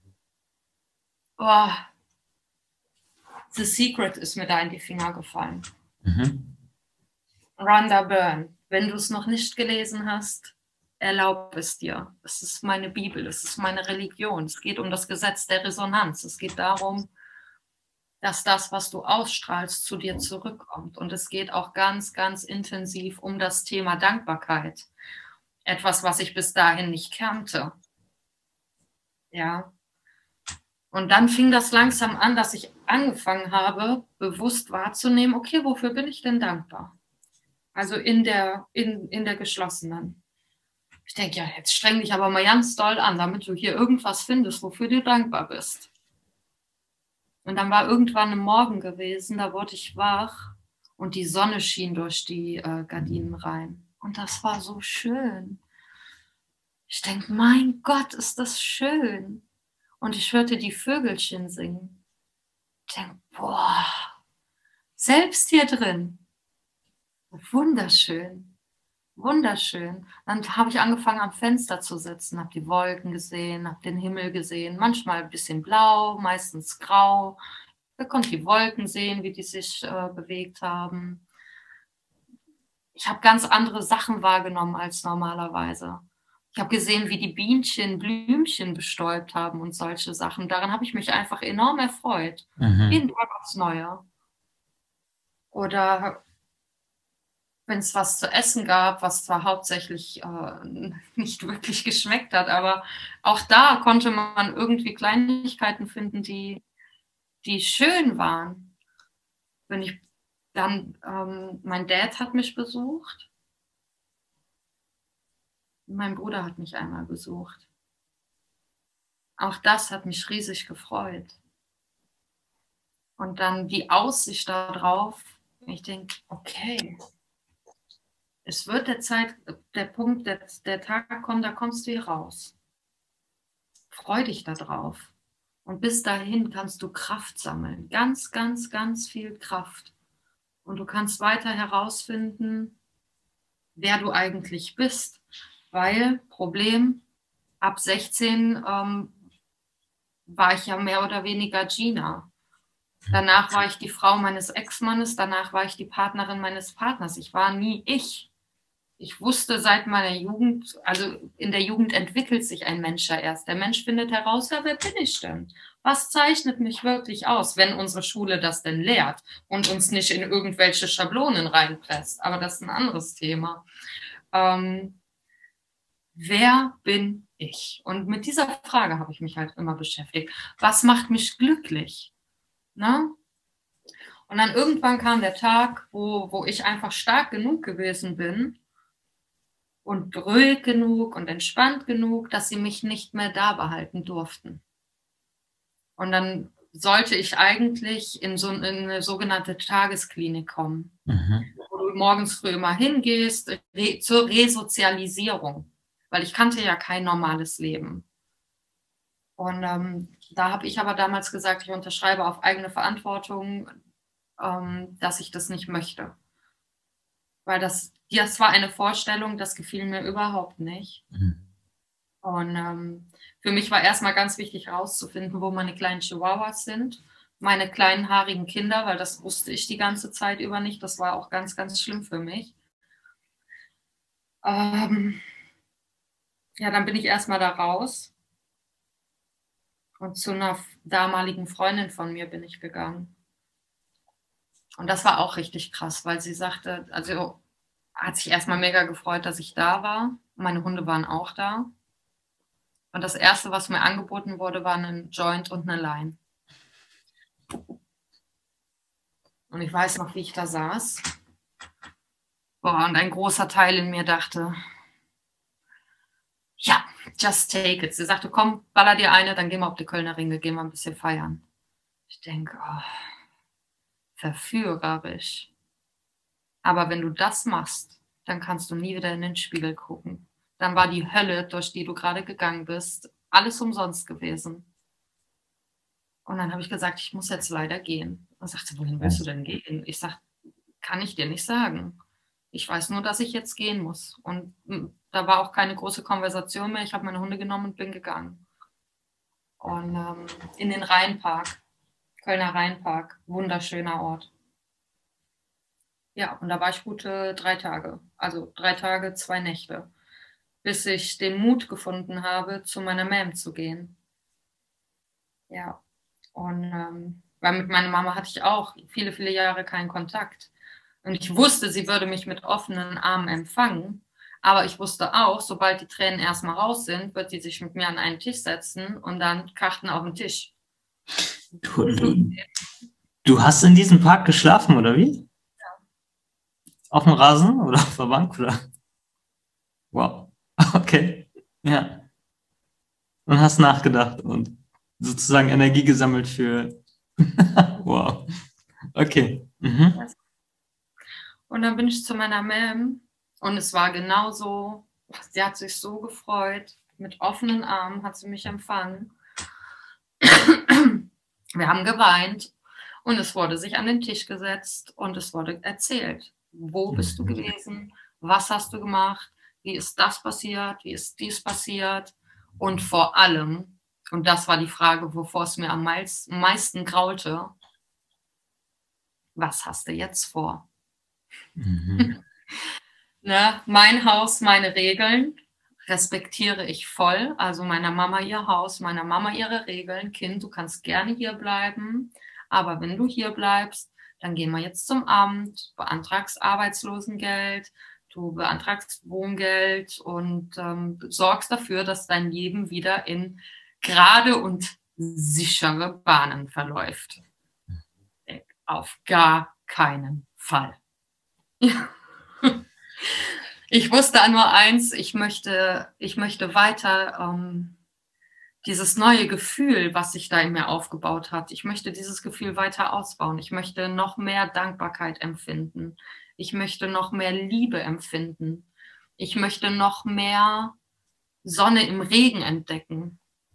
Oh, The Secret ist mir da in die Finger gefallen. Mhm. Rhonda Byrne, wenn du es noch nicht gelesen hast, erlaub es dir. Es ist meine Bibel, es ist meine Religion. Es geht um das Gesetz der Resonanz. Es geht darum, dass das, was du ausstrahlst, zu dir zurückkommt. Und es geht auch ganz, ganz intensiv um das Thema Dankbarkeit. Etwas, was ich bis dahin nicht kannte. Ja. Und dann fing das langsam an, dass ich angefangen habe, bewusst wahrzunehmen, okay, wofür bin ich denn dankbar? Also in der, in, in der geschlossenen. Ich denke, ja, jetzt streng dich aber mal ganz doll an, damit du hier irgendwas findest, wofür du dankbar bist. Und dann war irgendwann ein Morgen gewesen, da wurde ich wach und die Sonne schien durch die äh, Gardinen rein. Und das war so schön. Ich denke, mein Gott, ist das schön. Und ich hörte die Vögelchen singen. Ich denke, boah, selbst hier drin, wunderschön, Wunderschön. Dann habe ich angefangen, am Fenster zu sitzen, habe die Wolken gesehen, habe den Himmel gesehen, manchmal ein bisschen blau, meistens grau. Da konnte ich die Wolken sehen, wie die sich äh, bewegt haben. Ich habe ganz andere Sachen wahrgenommen als normalerweise. Ich habe gesehen, wie die Bienchen Blümchen bestäubt haben und solche Sachen. Daran habe ich mich einfach enorm erfreut. Mhm. Jeden Tag aufs Neue. Oder wenn es was zu essen gab, was zwar hauptsächlich äh, nicht wirklich geschmeckt hat, aber auch da konnte man irgendwie Kleinigkeiten finden, die, die schön waren. Wenn ich dann, ähm, mein Dad hat mich besucht, mein Bruder hat mich einmal besucht. Auch das hat mich riesig gefreut. Und dann die Aussicht darauf, ich denke, okay, es wird der Zeit, der Punkt, der, der Tag kommen, da kommst du hier raus. Freu dich da drauf. Und bis dahin kannst du Kraft sammeln. Ganz, ganz, ganz viel Kraft. Und du kannst weiter herausfinden, wer du eigentlich bist. Weil, Problem, ab sechzehn ähm, war ich ja mehr oder weniger Gina. Danach war ich die Frau meines Ex-Mannes, danach war ich die Partnerin meines Partners. Ich war nie ich. Ich wusste seit meiner Jugend, also in der Jugend entwickelt sich ein Mensch ja erst. Der Mensch findet heraus, ja, wer bin ich denn? Was zeichnet mich wirklich aus, wenn unsere Schule das denn lehrt und uns nicht in irgendwelche Schablonen reinpresst? Aber das ist ein anderes Thema. Ähm, wer bin ich? Und mit dieser Frage habe ich mich halt immer beschäftigt. Was macht mich glücklich? Na? Und dann irgendwann kam der Tag, wo, wo ich einfach stark genug gewesen bin, und ruhig genug und entspannt genug, dass sie mich nicht mehr da behalten durften. Und dann sollte ich eigentlich in so in eine sogenannte Tagesklinik kommen, mhm. wo du morgens früh immer hingehst, re, zur Resozialisierung, weil ich kannte ja kein normales Leben. Und ähm, da habe ich aber damals gesagt, ich unterschreibe auf eigene Verantwortung, ähm, dass ich das nicht möchte. Weil das, das war eine Vorstellung, das gefiel mir überhaupt nicht. Mhm. Und ähm, für mich war erstmal ganz wichtig herauszufinden, wo meine kleinen Chihuahuas sind, meine kleinen haarigen Kinder, weil das wusste ich die ganze Zeit über nicht. Das war auch ganz, ganz schlimm für mich. Ähm, ja, dann bin ich erstmal da raus und zu einer damaligen Freundin von mir bin ich gegangen. Und das war auch richtig krass, weil sie sagte, also hat sich erstmal mega gefreut, dass ich da war. Meine Hunde waren auch da. Und das Erste, was mir angeboten wurde, war ein Joint und eine Line. Und ich weiß noch, wie ich da saß. Boah, und ein großer Teil in mir dachte, ja, just take it. Sie sagte, komm, baller dir eine, dann gehen wir auf die Kölner Ringe, gehen wir ein bisschen feiern. Ich denke, oh, verführerisch. Aber wenn du das machst, dann kannst du nie wieder in den Spiegel gucken. Dann war die Hölle, durch die du gerade gegangen bist, alles umsonst gewesen. Und dann habe ich gesagt, ich muss jetzt leider gehen. Und sagte, wohin willst du denn gehen? Ich sage, kann ich dir nicht sagen. Ich weiß nur, dass ich jetzt gehen muss. Und da war auch keine große Konversation mehr. Ich habe meine Hunde genommen und bin gegangen. Und ähm, in den Rheinpark, Kölner Rheinpark, wunderschöner Ort. Ja, und da war ich gute drei Tage, also drei Tage, zwei Nächte, bis ich den Mut gefunden habe, zu meiner Mom zu gehen. Ja, und ähm, weil mit meiner Mama hatte ich auch viele, viele Jahre keinen Kontakt. Und ich wusste, sie würde mich mit offenen Armen empfangen, aber ich wusste auch, sobald die Tränen erstmal raus sind, wird sie sich mit mir an einen Tisch setzen und dann Karten auf den Tisch. Du, du hast in diesem Park geschlafen, oder wie? Auf dem Rasen oder auf der Bank? Oder? Wow. Okay. Ja. Und hast nachgedacht und sozusagen Energie gesammelt für... Wow. Okay. Mhm. Und dann bin ich zu meiner Mom und es war genauso, sie hat sich so gefreut, mit offenen Armen hat sie mich empfangen. Wir haben geweint und es wurde sich an den Tisch gesetzt und es wurde erzählt. Wo bist du gewesen? Was hast du gemacht? Wie ist das passiert? Wie ist dies passiert? Und vor allem, und das war die Frage, wovor es mir am meisten graulte, was hast du jetzt vor? Mhm. Ne, mein Haus, meine Regeln respektiere ich voll. Also meiner Mama ihr Haus, meiner Mama ihre Regeln. Kind, du kannst gerne hier bleiben, aber wenn du hier bleibst, dann gehen wir jetzt zum Amt, beantragst Arbeitslosengeld, du beantragst Wohngeld und ähm, sorgst dafür, dass dein Leben wieder in gerade und sichere Bahnen verläuft. Auf gar keinen Fall. Ich wusste nur eins, ich möchte, ich möchte weiter ähm, dieses neue Gefühl, was sich da in mir aufgebaut hat, ich möchte dieses Gefühl weiter ausbauen. Ich möchte noch mehr Dankbarkeit empfinden. Ich möchte noch mehr Liebe empfinden. Ich möchte noch mehr Sonne im Regen entdecken.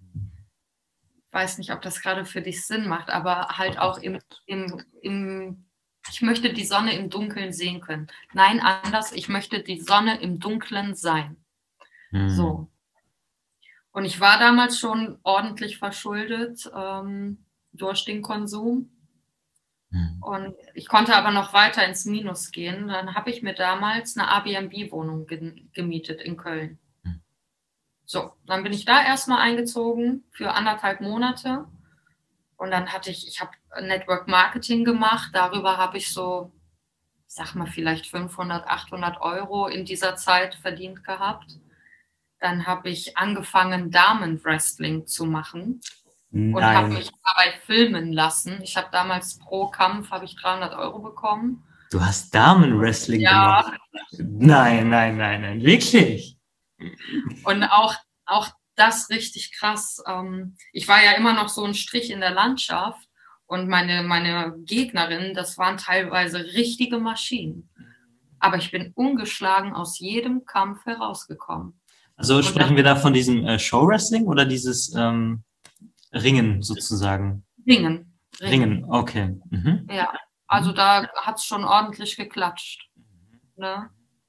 Ich weiß nicht, ob das gerade für dich Sinn macht, aber halt auch im, im, im ich möchte die Sonne im Dunkeln sehen können. Nein, anders, ich möchte die Sonne im Dunklen sein. Mhm. So. Und ich war damals schon ordentlich verschuldet ähm, durch den Konsum. Mhm. Und ich konnte aber noch weiter ins Minus gehen. Dann habe ich mir damals eine Airbnb-Wohnung ge- gemietet in Köln. Mhm. So, dann bin ich da erstmal eingezogen für anderthalb Monate. Und dann hatte ich, ich habe Network Marketing gemacht. Darüber habe ich so, sag mal, vielleicht fünfhundert, achthundert Euro in dieser Zeit verdient gehabt. Dann habe ich angefangen, Damenwrestling zu machen. Nein. Und habe mich dabei filmen lassen. Ich habe damals pro Kampf habe ich dreihundert Euro bekommen. Du hast Damenwrestling ja. gemacht? Nein, nein, nein, nein, wirklich? Und auch, auch das richtig krass. Ich war ja immer noch so ein Strich in der Landschaft und meine, meine Gegnerinnen, das waren teilweise richtige Maschinen. Aber ich bin ungeschlagen aus jedem Kampf herausgekommen. Also sprechen das, wir da von diesem äh, Show-Wrestling oder dieses ähm, Ringen sozusagen? Ringen. Ringen, Ringen. Okay. Mhm. Ja, also da hat es schon ordentlich geklatscht. Ne?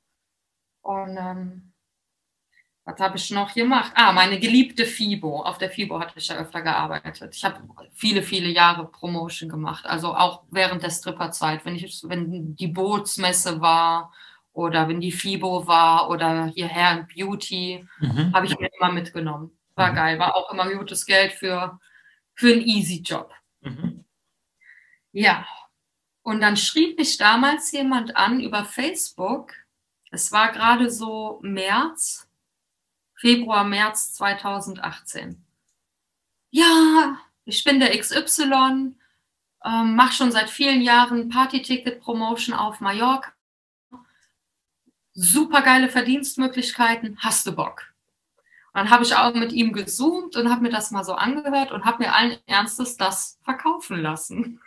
Und ähm, was habe ich noch gemacht? Ah, meine geliebte FIBO. Auf der FIBO hatte ich ja öfter gearbeitet. Ich habe viele, viele Jahre Promotion gemacht. Also auch während der Stripperzeit, wenn ich, wenn die Bootsmesse war oder wenn die FIBO war oder hier Hair and Beauty, mhm. habe ich mir immer mitgenommen. War mhm. geil. War auch immer gutes Geld für, für einen Easy-Job. Mhm. Ja. Und dann schrieb mich damals jemand an über Facebook. Es war gerade so März. Februar, März zweitausendachtzehn. Ja, ich bin der X Y, ähm, mache schon seit vielen Jahren Party-Ticket-Promotion auf Mallorca. Super geile Verdienstmöglichkeiten, hast du Bock? Und dann habe ich auch mit ihm gezoomt und habe mir das mal so angehört und habe mir allen Ernstes das verkaufen lassen.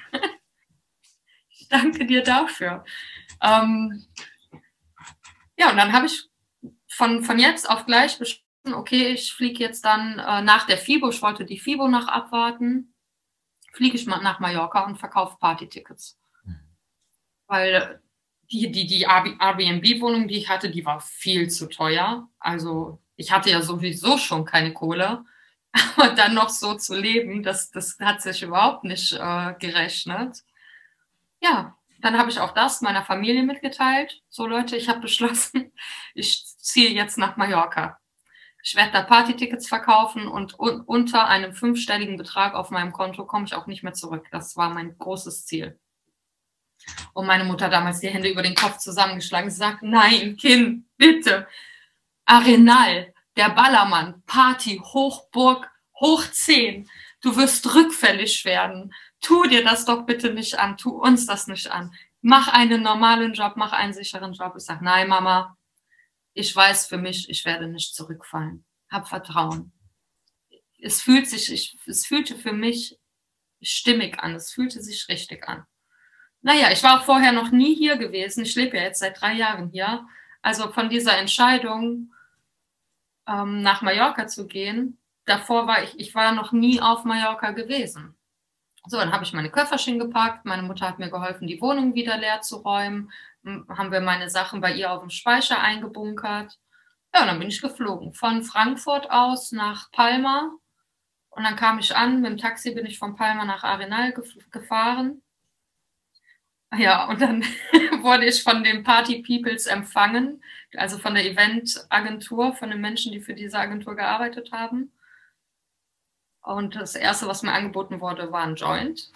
Ich danke dir dafür. Ähm, ja, und dann habe ich Von, von jetzt auf gleich beschlossen, okay, ich fliege jetzt dann äh, nach der FIBO, ich wollte die FIBO noch abwarten, fliege ich mal nach Mallorca und verkaufe Party-Tickets. Mhm. Weil die, die, die Airbnb-Wohnung, die ich hatte, die war viel zu teuer. Also ich hatte ja sowieso schon keine Kohle, aber dann noch so zu leben, das, das hat sich überhaupt nicht äh, gerechnet. Ja. Dann habe ich auch das meiner Familie mitgeteilt. So Leute, ich habe beschlossen, ich ziehe jetzt nach Mallorca. Ich werde da Party-Tickets verkaufen und un- unter einem fünfstelligen Betrag auf meinem Konto komme ich auch nicht mehr zurück. Das war mein großes Ziel. Und meine Mutter damals die Hände über den Kopf zusammengeschlagen. Sie sagt, nein, Kind, bitte. Arenal, der Ballermann, Party, Hochburg, hoch zehn. Du wirst rückfällig werden. Tu dir das doch bitte nicht an, tu uns das nicht an. Mach einen normalen Job, mach einen sicheren Job. Ich sage, nein, Mama, ich weiß für mich, ich werde nicht zurückfallen. Hab Vertrauen. Es fühlt sich, ich, es fühlte für mich stimmig an, es fühlte sich richtig an. Naja, ich war vorher noch nie hier gewesen. Ich lebe ja jetzt seit drei Jahren hier. Also von dieser Entscheidung, ähm, nach Mallorca zu gehen, davor war ich, ich war noch nie auf Mallorca gewesen. So, dann habe ich meine Köfferchen gepackt. Meine Mutter hat mir geholfen, die Wohnung wieder leer zu räumen. haben wir meine Sachen bei ihr auf dem Speicher eingebunkert. Ja, und dann bin ich geflogen. Von Frankfurt aus nach Palma. Und dann kam ich an, mit dem Taxi bin ich von Palma nach Arenal gef- gefahren. Ja, und dann wurde ich von den Party Peoples empfangen, also von der Eventagentur, von den Menschen, die für diese Agentur gearbeitet haben. Und das Erste, was mir angeboten wurde, war ein Joint.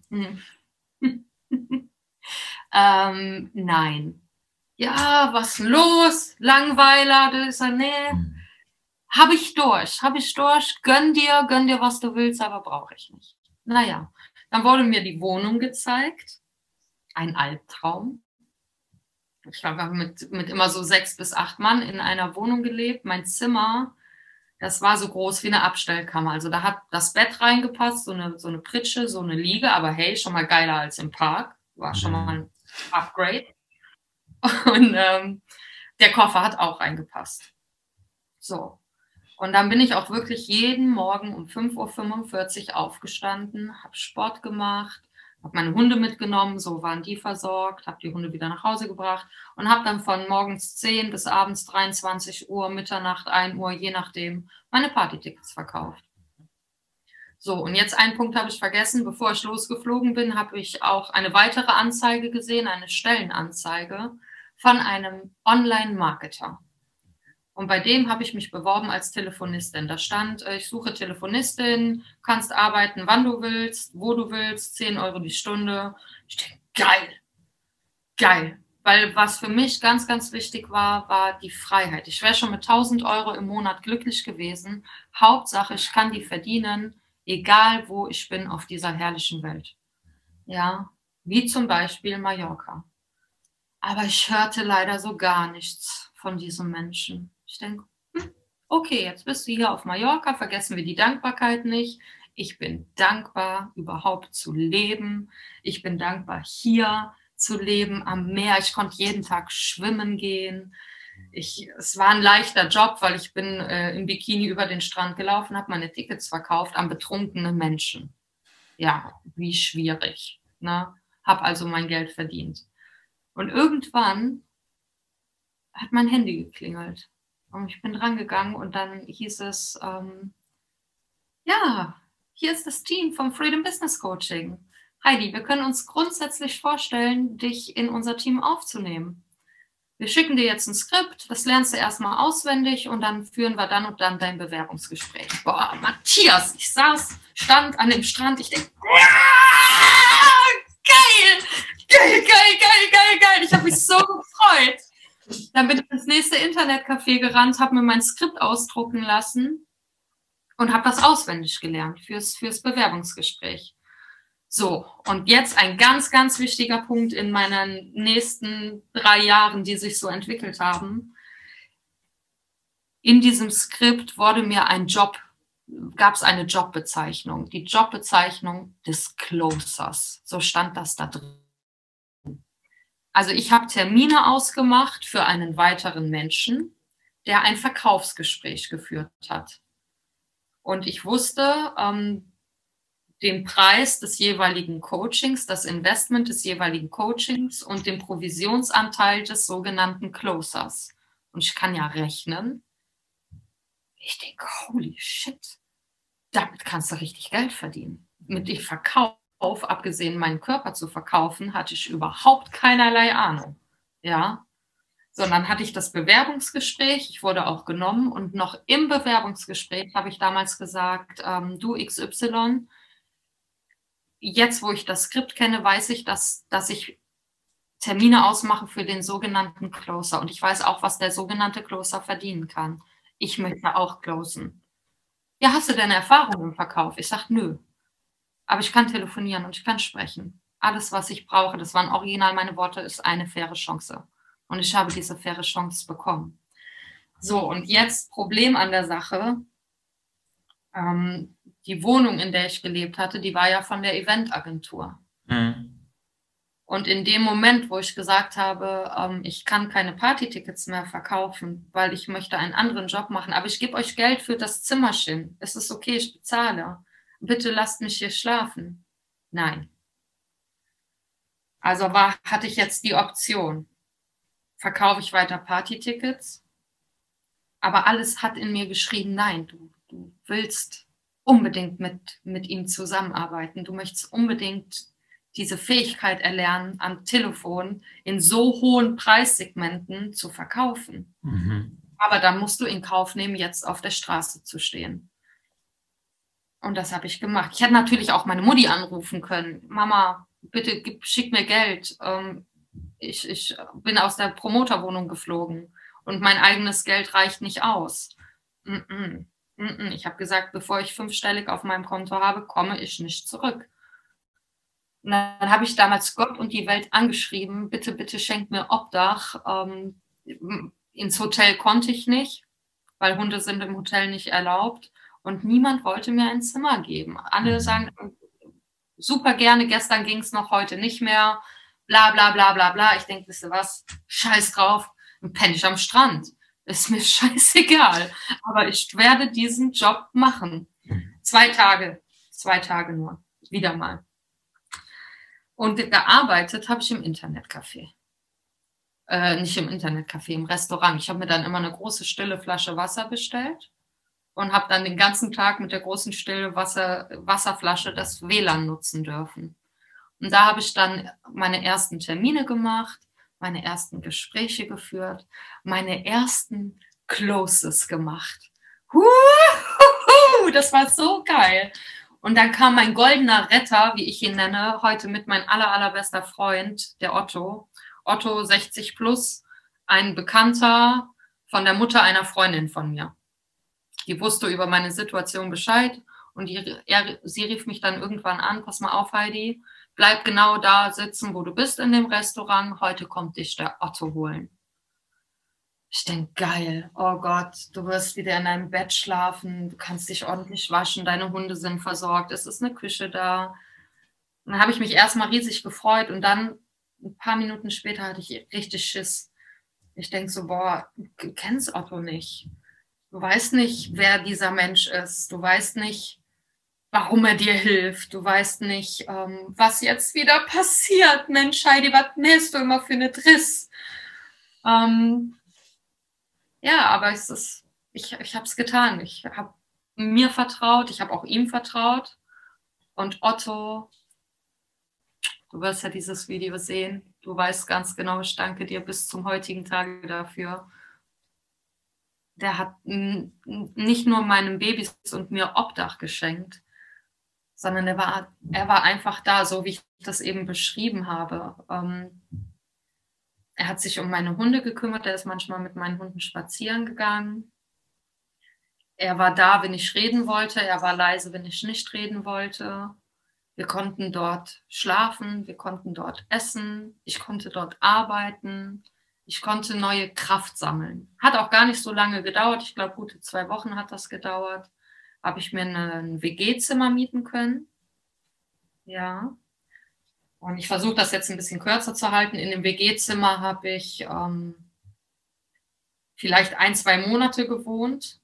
ähm, nein. Ja, was denn los? Langweiler? Das ist ja, nee. Habe ich durch, habe ich durch. Gönn dir, gönn dir, was du willst, aber brauche ich nicht. Naja, dann wurde mir die Wohnung gezeigt. Ein Albtraum. Ich habe mit, mit immer so sechs bis acht Mann in einer Wohnung gelebt. Mein Zimmer, das war so groß wie eine Abstellkammer. Also da hat das Bett reingepasst, so eine, so eine Pritsche, so eine Liege. Aber hey, schon mal geiler als im Park. War schon mal ein Upgrade. Und ähm, der Koffer hat auch reingepasst. So. Und dann bin ich auch wirklich jeden Morgen um fünf Uhr fünfundvierzig aufgestanden, habe Sport gemacht, habe meine Hunde mitgenommen, so waren die versorgt, habe die Hunde wieder nach Hause gebracht und habe dann von morgens zehn bis abends dreiundzwanzig Uhr, Mitternacht, ein Uhr, je nachdem, meine Partytickets verkauft. So, und jetzt einen Punkt habe ich vergessen. Bevor ich losgeflogen bin, habe ich auch eine weitere Anzeige gesehen, eine Stellenanzeige von einem Online-Marketer. Und bei dem habe ich mich beworben als Telefonistin. Da stand, ich suche Telefonistin, kannst arbeiten, wann du willst, wo du willst, zehn Euro die Stunde. Ich denke, geil, geil. Weil was für mich ganz, ganz wichtig war, war die Freiheit. Ich wäre schon mit tausend Euro im Monat glücklich gewesen. Hauptsache, ich kann die verdienen, egal wo ich bin auf dieser herrlichen Welt. Ja, wie zum Beispiel Mallorca. Aber ich hörte leider so gar nichts von diesem Menschen. Ich denke, hm, okay, jetzt bist du hier auf Mallorca, vergessen wir die Dankbarkeit nicht. Ich bin dankbar, überhaupt zu leben. Ich bin dankbar, hier zu leben am Meer. Ich konnte jeden Tag schwimmen gehen. Ich, es war ein leichter Job, weil ich bin äh, im Bikini über den Strand gelaufen, habe meine Tickets verkauft an betrunkene Menschen. Ja, wie schwierig. Ne? Habe also mein Geld verdient. Und irgendwann hat mein Handy geklingelt. Und ich bin dran gegangen und dann hieß es, ähm, ja, hier ist das Team vom Freedom Business Coaching. Heidi, wir können uns grundsätzlich vorstellen, dich in unser Team aufzunehmen. Wir schicken dir jetzt ein Skript, das lernst du erstmal auswendig und dann führen wir dann und dann dein Bewerbungsgespräch. Boah, Matthias, ich saß, stand an dem Strand, ich denke, geil, geil, geil, geil, geil, geil. Ich habe mich so gefreut. Dann bin ich ins nächste Internetcafé gerannt, habe mir mein Skript ausdrucken lassen und habe das auswendig gelernt fürs, fürs Bewerbungsgespräch. So, und jetzt ein ganz, ganz wichtiger Punkt in meinen nächsten drei Jahren, die sich so entwickelt haben. In diesem Skript wurde mir ein Job, gab es eine Jobbezeichnung, die Jobbezeichnung des Closers. So stand das da drin. Also ich habe Termine ausgemacht für einen weiteren Menschen, der ein Verkaufsgespräch geführt hat. Und ich wusste ähm, den Preis des jeweiligen Coachings, das Investment des jeweiligen Coachings und den Provisionsanteil des sogenannten Closers. Und ich kann ja rechnen. Ich denke, holy shit, damit kannst du richtig Geld verdienen. Mit dem Verkauf, abgesehen meinen Körper zu verkaufen, hatte ich überhaupt keinerlei Ahnung. Ja, sondern hatte ich das Bewerbungsgespräch, ich wurde auch genommen und noch im Bewerbungsgespräch habe ich damals gesagt, ähm, du X Y, jetzt wo ich das Skript kenne, weiß ich, dass, dass ich Termine ausmache für den sogenannten Closer und ich weiß auch, was der sogenannte Closer verdienen kann. Ich möchte auch closen. Ja, hast du denn Erfahrung im Verkauf? Ich sage, nö. Aber ich kann telefonieren und ich kann sprechen. Alles, was ich brauche, das waren original meine Worte, ist eine faire Chance. Und ich habe diese faire Chance bekommen. So, und jetzt Problem an der Sache. Ähm, die Wohnung, in der ich gelebt hatte, die war ja von der Eventagentur. Mhm. Und in dem Moment, wo ich gesagt habe, ähm, ich kann keine Partytickets mehr verkaufen, weil ich möchte einen anderen Job machen, aber ich gebe euch Geld für das Zimmerchen. Es ist okay, ich bezahle. Bitte lasst mich hier schlafen. Nein. Also war, hatte ich jetzt die Option, verkaufe ich weiter Partytickets, aber alles hat in mir geschrien, nein, du, du willst unbedingt mit, mit ihm zusammenarbeiten, du möchtest unbedingt diese Fähigkeit erlernen, am Telefon in so hohen Preissegmenten zu verkaufen. Mhm. Aber dann musst du in Kauf nehmen, jetzt auf der Straße zu stehen. Und das habe ich gemacht. Ich hätte natürlich auch meine Mutti anrufen können. Mama, bitte gib, schick mir Geld. Ähm, ich, ich bin aus der Promoterwohnung geflogen und mein eigenes Geld reicht nicht aus. Mm-mm, mm-mm. Ich habe gesagt, bevor ich fünfstellig auf meinem Konto habe, komme ich nicht zurück. Und dann habe ich damals Gott und die Welt angeschrieben, bitte, bitte schenkt mir Obdach. Ähm, ins Hotel konnte ich nicht, weil Hunde sind im Hotel nicht erlaubt. Und niemand wollte mir ein Zimmer geben. Alle sagen, super gerne, gestern ging es noch, heute nicht mehr, bla bla bla bla bla. Ich denke, wisst ihr was, scheiß drauf, dann penne ich am Strand. Ist mir scheißegal. Aber ich werde diesen Job machen. Zwei Tage, zwei Tage nur, wieder mal. Und gearbeitet habe ich im Internetcafé. Äh, nicht im Internetcafé, im Restaurant. Ich habe mir dann immer eine große stille Flasche Wasser bestellt und habe dann den ganzen Tag mit der großen stille Wasser, Wasserflasche das W L A N nutzen dürfen. Und da habe ich dann meine ersten Termine gemacht, meine ersten Gespräche geführt, meine ersten Closes gemacht. Huhuhu, das war so geil. Und dann kam mein goldener Retter, wie ich ihn nenne, heute mit mein aller, allerbester Freund, der Otto. Otto, sechzig plus, ein Bekannter von der Mutter einer Freundin von mir. Die wusste über meine Situation Bescheid und die, er, sie rief mich dann irgendwann an, pass mal auf, Heidi, bleib genau da sitzen, wo du bist in dem Restaurant, heute kommt dich der Otto holen. Ich denke, geil, oh Gott, du wirst wieder in deinem Bett schlafen, du kannst dich ordentlich waschen, deine Hunde sind versorgt, es ist eine Küche da. Und dann habe ich mich erstmal riesig gefreut und dann ein paar Minuten später hatte ich richtig Schiss. Ich denke so, boah, du kennst Otto nicht. Du weißt nicht, wer dieser Mensch ist. Du weißt nicht, warum er dir hilft. Du weißt nicht, ähm, was jetzt wieder passiert. Mensch, Heidi, was nähst du immer für eine Driss? Ähm, ja, aber es ist, ich, ich habe es getan. Ich habe mir vertraut, ich habe auch ihm vertraut. Und Otto, du wirst ja dieses Video sehen. Du weißt ganz genau, ich danke dir bis zum heutigen Tage dafür. Der hat nicht nur meinen Babys und mir Obdach geschenkt, sondern er war, er war einfach da, so wie ich das eben beschrieben habe. Ähm, er hat sich um meine Hunde gekümmert, er ist manchmal mit meinen Hunden spazieren gegangen. Er war da, wenn ich reden wollte, er war leise, wenn ich nicht reden wollte. Wir konnten dort schlafen, wir konnten dort essen, ich konnte dort arbeiten. Ich konnte neue Kraft sammeln. Hat auch gar nicht so lange gedauert. Ich glaube, gute zwei Wochen hat das gedauert. Habe ich mir ein W G-Zimmer mieten können. Ja. Und ich versuche das jetzt ein bisschen kürzer zu halten. In dem W G-Zimmer habe ich ähm, vielleicht ein, zwei Monate gewohnt.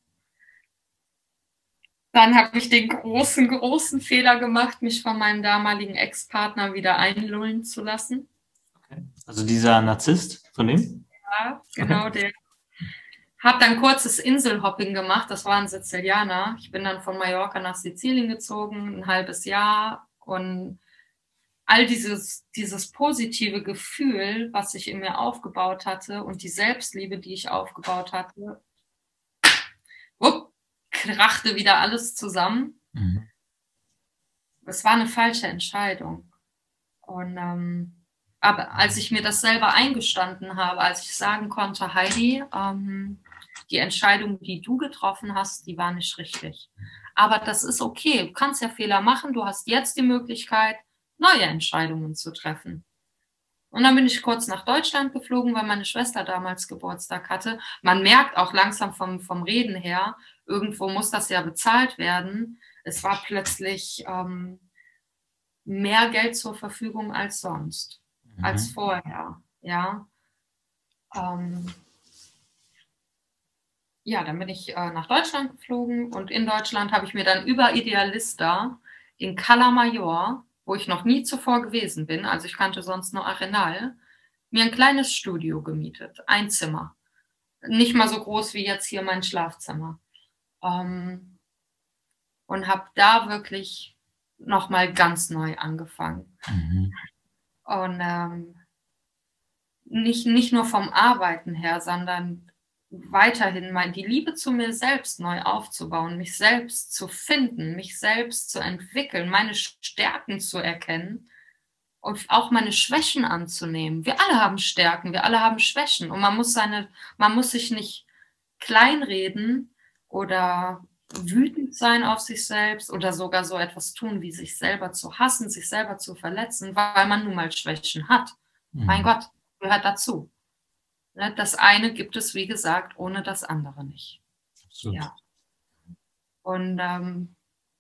Dann habe ich den großen, großen Fehler gemacht, mich von meinem damaligen Ex-Partner wieder einlullen zu lassen. Also dieser Narzisst von dem? Ja, genau, okay. Der. Habe dann kurzes Inselhopping gemacht, das war ein Sizilianer. Ich bin dann von Mallorca nach Sizilien gezogen, ein halbes Jahr. Und all dieses, dieses positive Gefühl, was ich in mir aufgebaut hatte und die Selbstliebe, die ich aufgebaut hatte, upp, krachte wieder alles zusammen. Mhm. Es war eine falsche Entscheidung. Und ähm, aber als ich mir das selber eingestanden habe, als ich sagen konnte, Heidi, ähm, die Entscheidung, die du getroffen hast, die war nicht richtig. Aber das ist okay, du kannst ja Fehler machen, du hast jetzt die Möglichkeit, neue Entscheidungen zu treffen. Und dann bin ich kurz nach Deutschland geflogen, weil meine Schwester damals Geburtstag hatte. Man merkt auch langsam vom, vom Reden her, irgendwo muss das ja bezahlt werden. Es war plötzlich ähm, mehr Geld zur Verfügung als sonst. Mhm. Als vorher, ja. Ähm, ja, dann bin ich äh, nach Deutschland geflogen und in Deutschland habe ich mir dann über Idealista in Cala Major wo ich noch nie zuvor gewesen bin, also ich kannte sonst nur Arenal, mir ein kleines Studio gemietet, ein Zimmer. Nicht mal so groß wie jetzt hier mein Schlafzimmer. Ähm, und habe da wirklich nochmal ganz neu angefangen. Mhm. Und ähm, nicht, nicht nur vom Arbeiten her, sondern weiterhin mal die Liebe zu mir selbst neu aufzubauen, mich selbst zu finden, mich selbst zu entwickeln, meine Stärken zu erkennen und auch meine Schwächen anzunehmen. Wir alle haben Stärken, wir alle haben Schwächen und man muss seine, man muss sich nicht kleinreden oder wütend sein auf sich selbst oder sogar so etwas tun, wie sich selber zu hassen, sich selber zu verletzen, weil man nun mal Schwächen hat. Mhm. Mein Gott, gehört dazu. Das eine gibt es, wie gesagt, ohne das andere nicht. Absolut. Ja. Und ähm,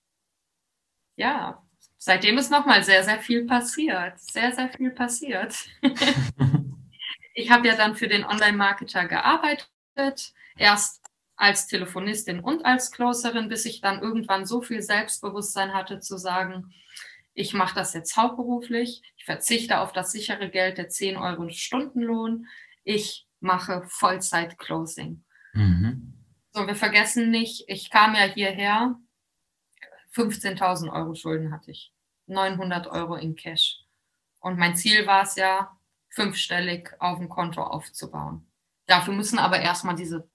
ja, seitdem ist nochmal sehr, sehr viel passiert. Sehr, sehr viel passiert. Ich habe ja dann für den Online-Marketer gearbeitet, erst als Telefonistin und als Closerin, bis ich dann irgendwann so viel Selbstbewusstsein hatte zu sagen, ich mache das jetzt hauptberuflich, ich verzichte auf das sichere Geld der zehn Euro Stundenlohn, ich mache Vollzeit-Closing. Mhm. So, wir vergessen nicht, ich kam ja hierher, fünfzehntausend Euro Schulden hatte ich, neunhundert Euro in Cash. Und mein Ziel war es ja, fünfstellig auf dem Konto aufzubauen. Dafür müssen aber erstmal diese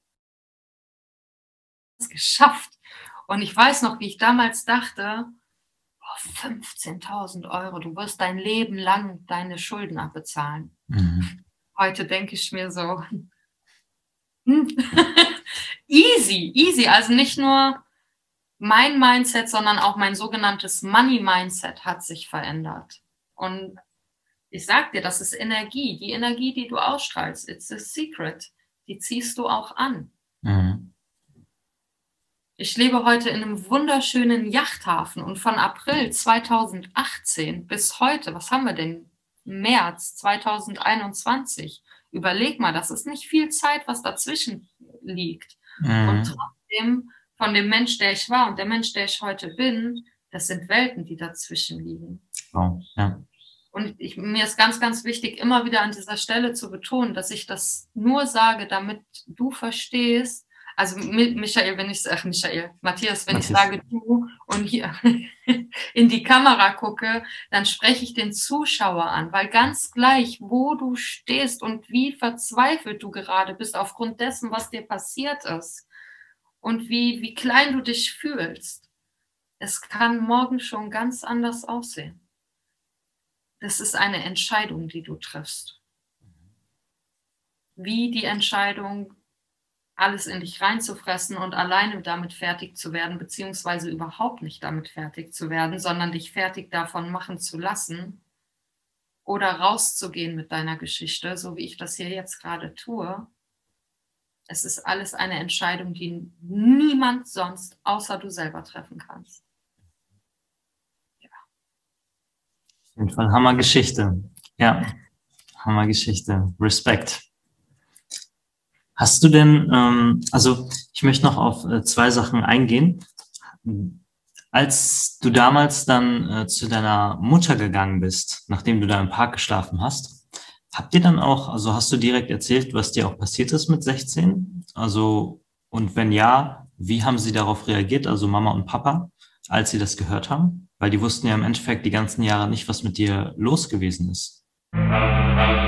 geschafft. Und ich weiß noch, wie ich damals dachte, oh, fünfzehntausend Euro, du wirst dein Leben lang deine Schulden abbezahlen. Mhm. Heute denke ich mir so, hm, easy, easy. Also nicht nur mein Mindset, sondern auch mein sogenanntes Money-Mindset hat sich verändert. Und ich sag dir, das ist Energie. Die Energie, die du ausstrahlst, it's a secret. Die ziehst du auch an. Mhm. Ich lebe heute in einem wunderschönen Yachthafen und von April zweitausendachtzehn bis heute, was haben wir denn? März zweitausendeinundzwanzig. Überleg mal, das ist nicht viel Zeit, was dazwischen liegt. Mhm. Und trotzdem von dem Mensch, der ich war und der Mensch, der ich heute bin, das sind Welten, die dazwischen liegen. Wow. Ja. Und ich, mir ist ganz, ganz wichtig, immer wieder an dieser Stelle zu betonen, dass ich das nur sage, damit du verstehst, also Michael, wenn ich, ach Michael, Matthias, wenn Matthias. Ich sage du und hier in die Kamera gucke, dann spreche ich den Zuschauer an, weil ganz gleich, wo du stehst und wie verzweifelt du gerade bist aufgrund dessen, was dir passiert ist und wie, wie klein du dich fühlst, es kann morgen schon ganz anders aussehen. Das ist eine Entscheidung, die du triffst. Wie die Entscheidung, alles in dich reinzufressen und alleine damit fertig zu werden, beziehungsweise überhaupt nicht damit fertig zu werden, sondern dich fertig davon machen zu lassen oder rauszugehen mit deiner Geschichte, so wie ich das hier jetzt gerade tue. Es ist alles eine Entscheidung, die niemand sonst außer du selber treffen kannst. Ja. Auf jeden Fall Hammergeschichte. Ja, Hammergeschichte. Respekt. Hast du denn, ähm, also ich möchte noch auf äh, zwei Sachen eingehen. Als du damals dann äh, zu deiner Mutter gegangen bist, nachdem du da im Park geschlafen hast, habt ihr dann auch, also hast du direkt erzählt, was dir auch passiert ist mit sechzehn? Also, und wenn ja, wie haben sie darauf reagiert, also Mama und Papa, als sie das gehört haben? Weil die wussten ja im Endeffekt die ganzen Jahre nicht, was mit dir los gewesen ist.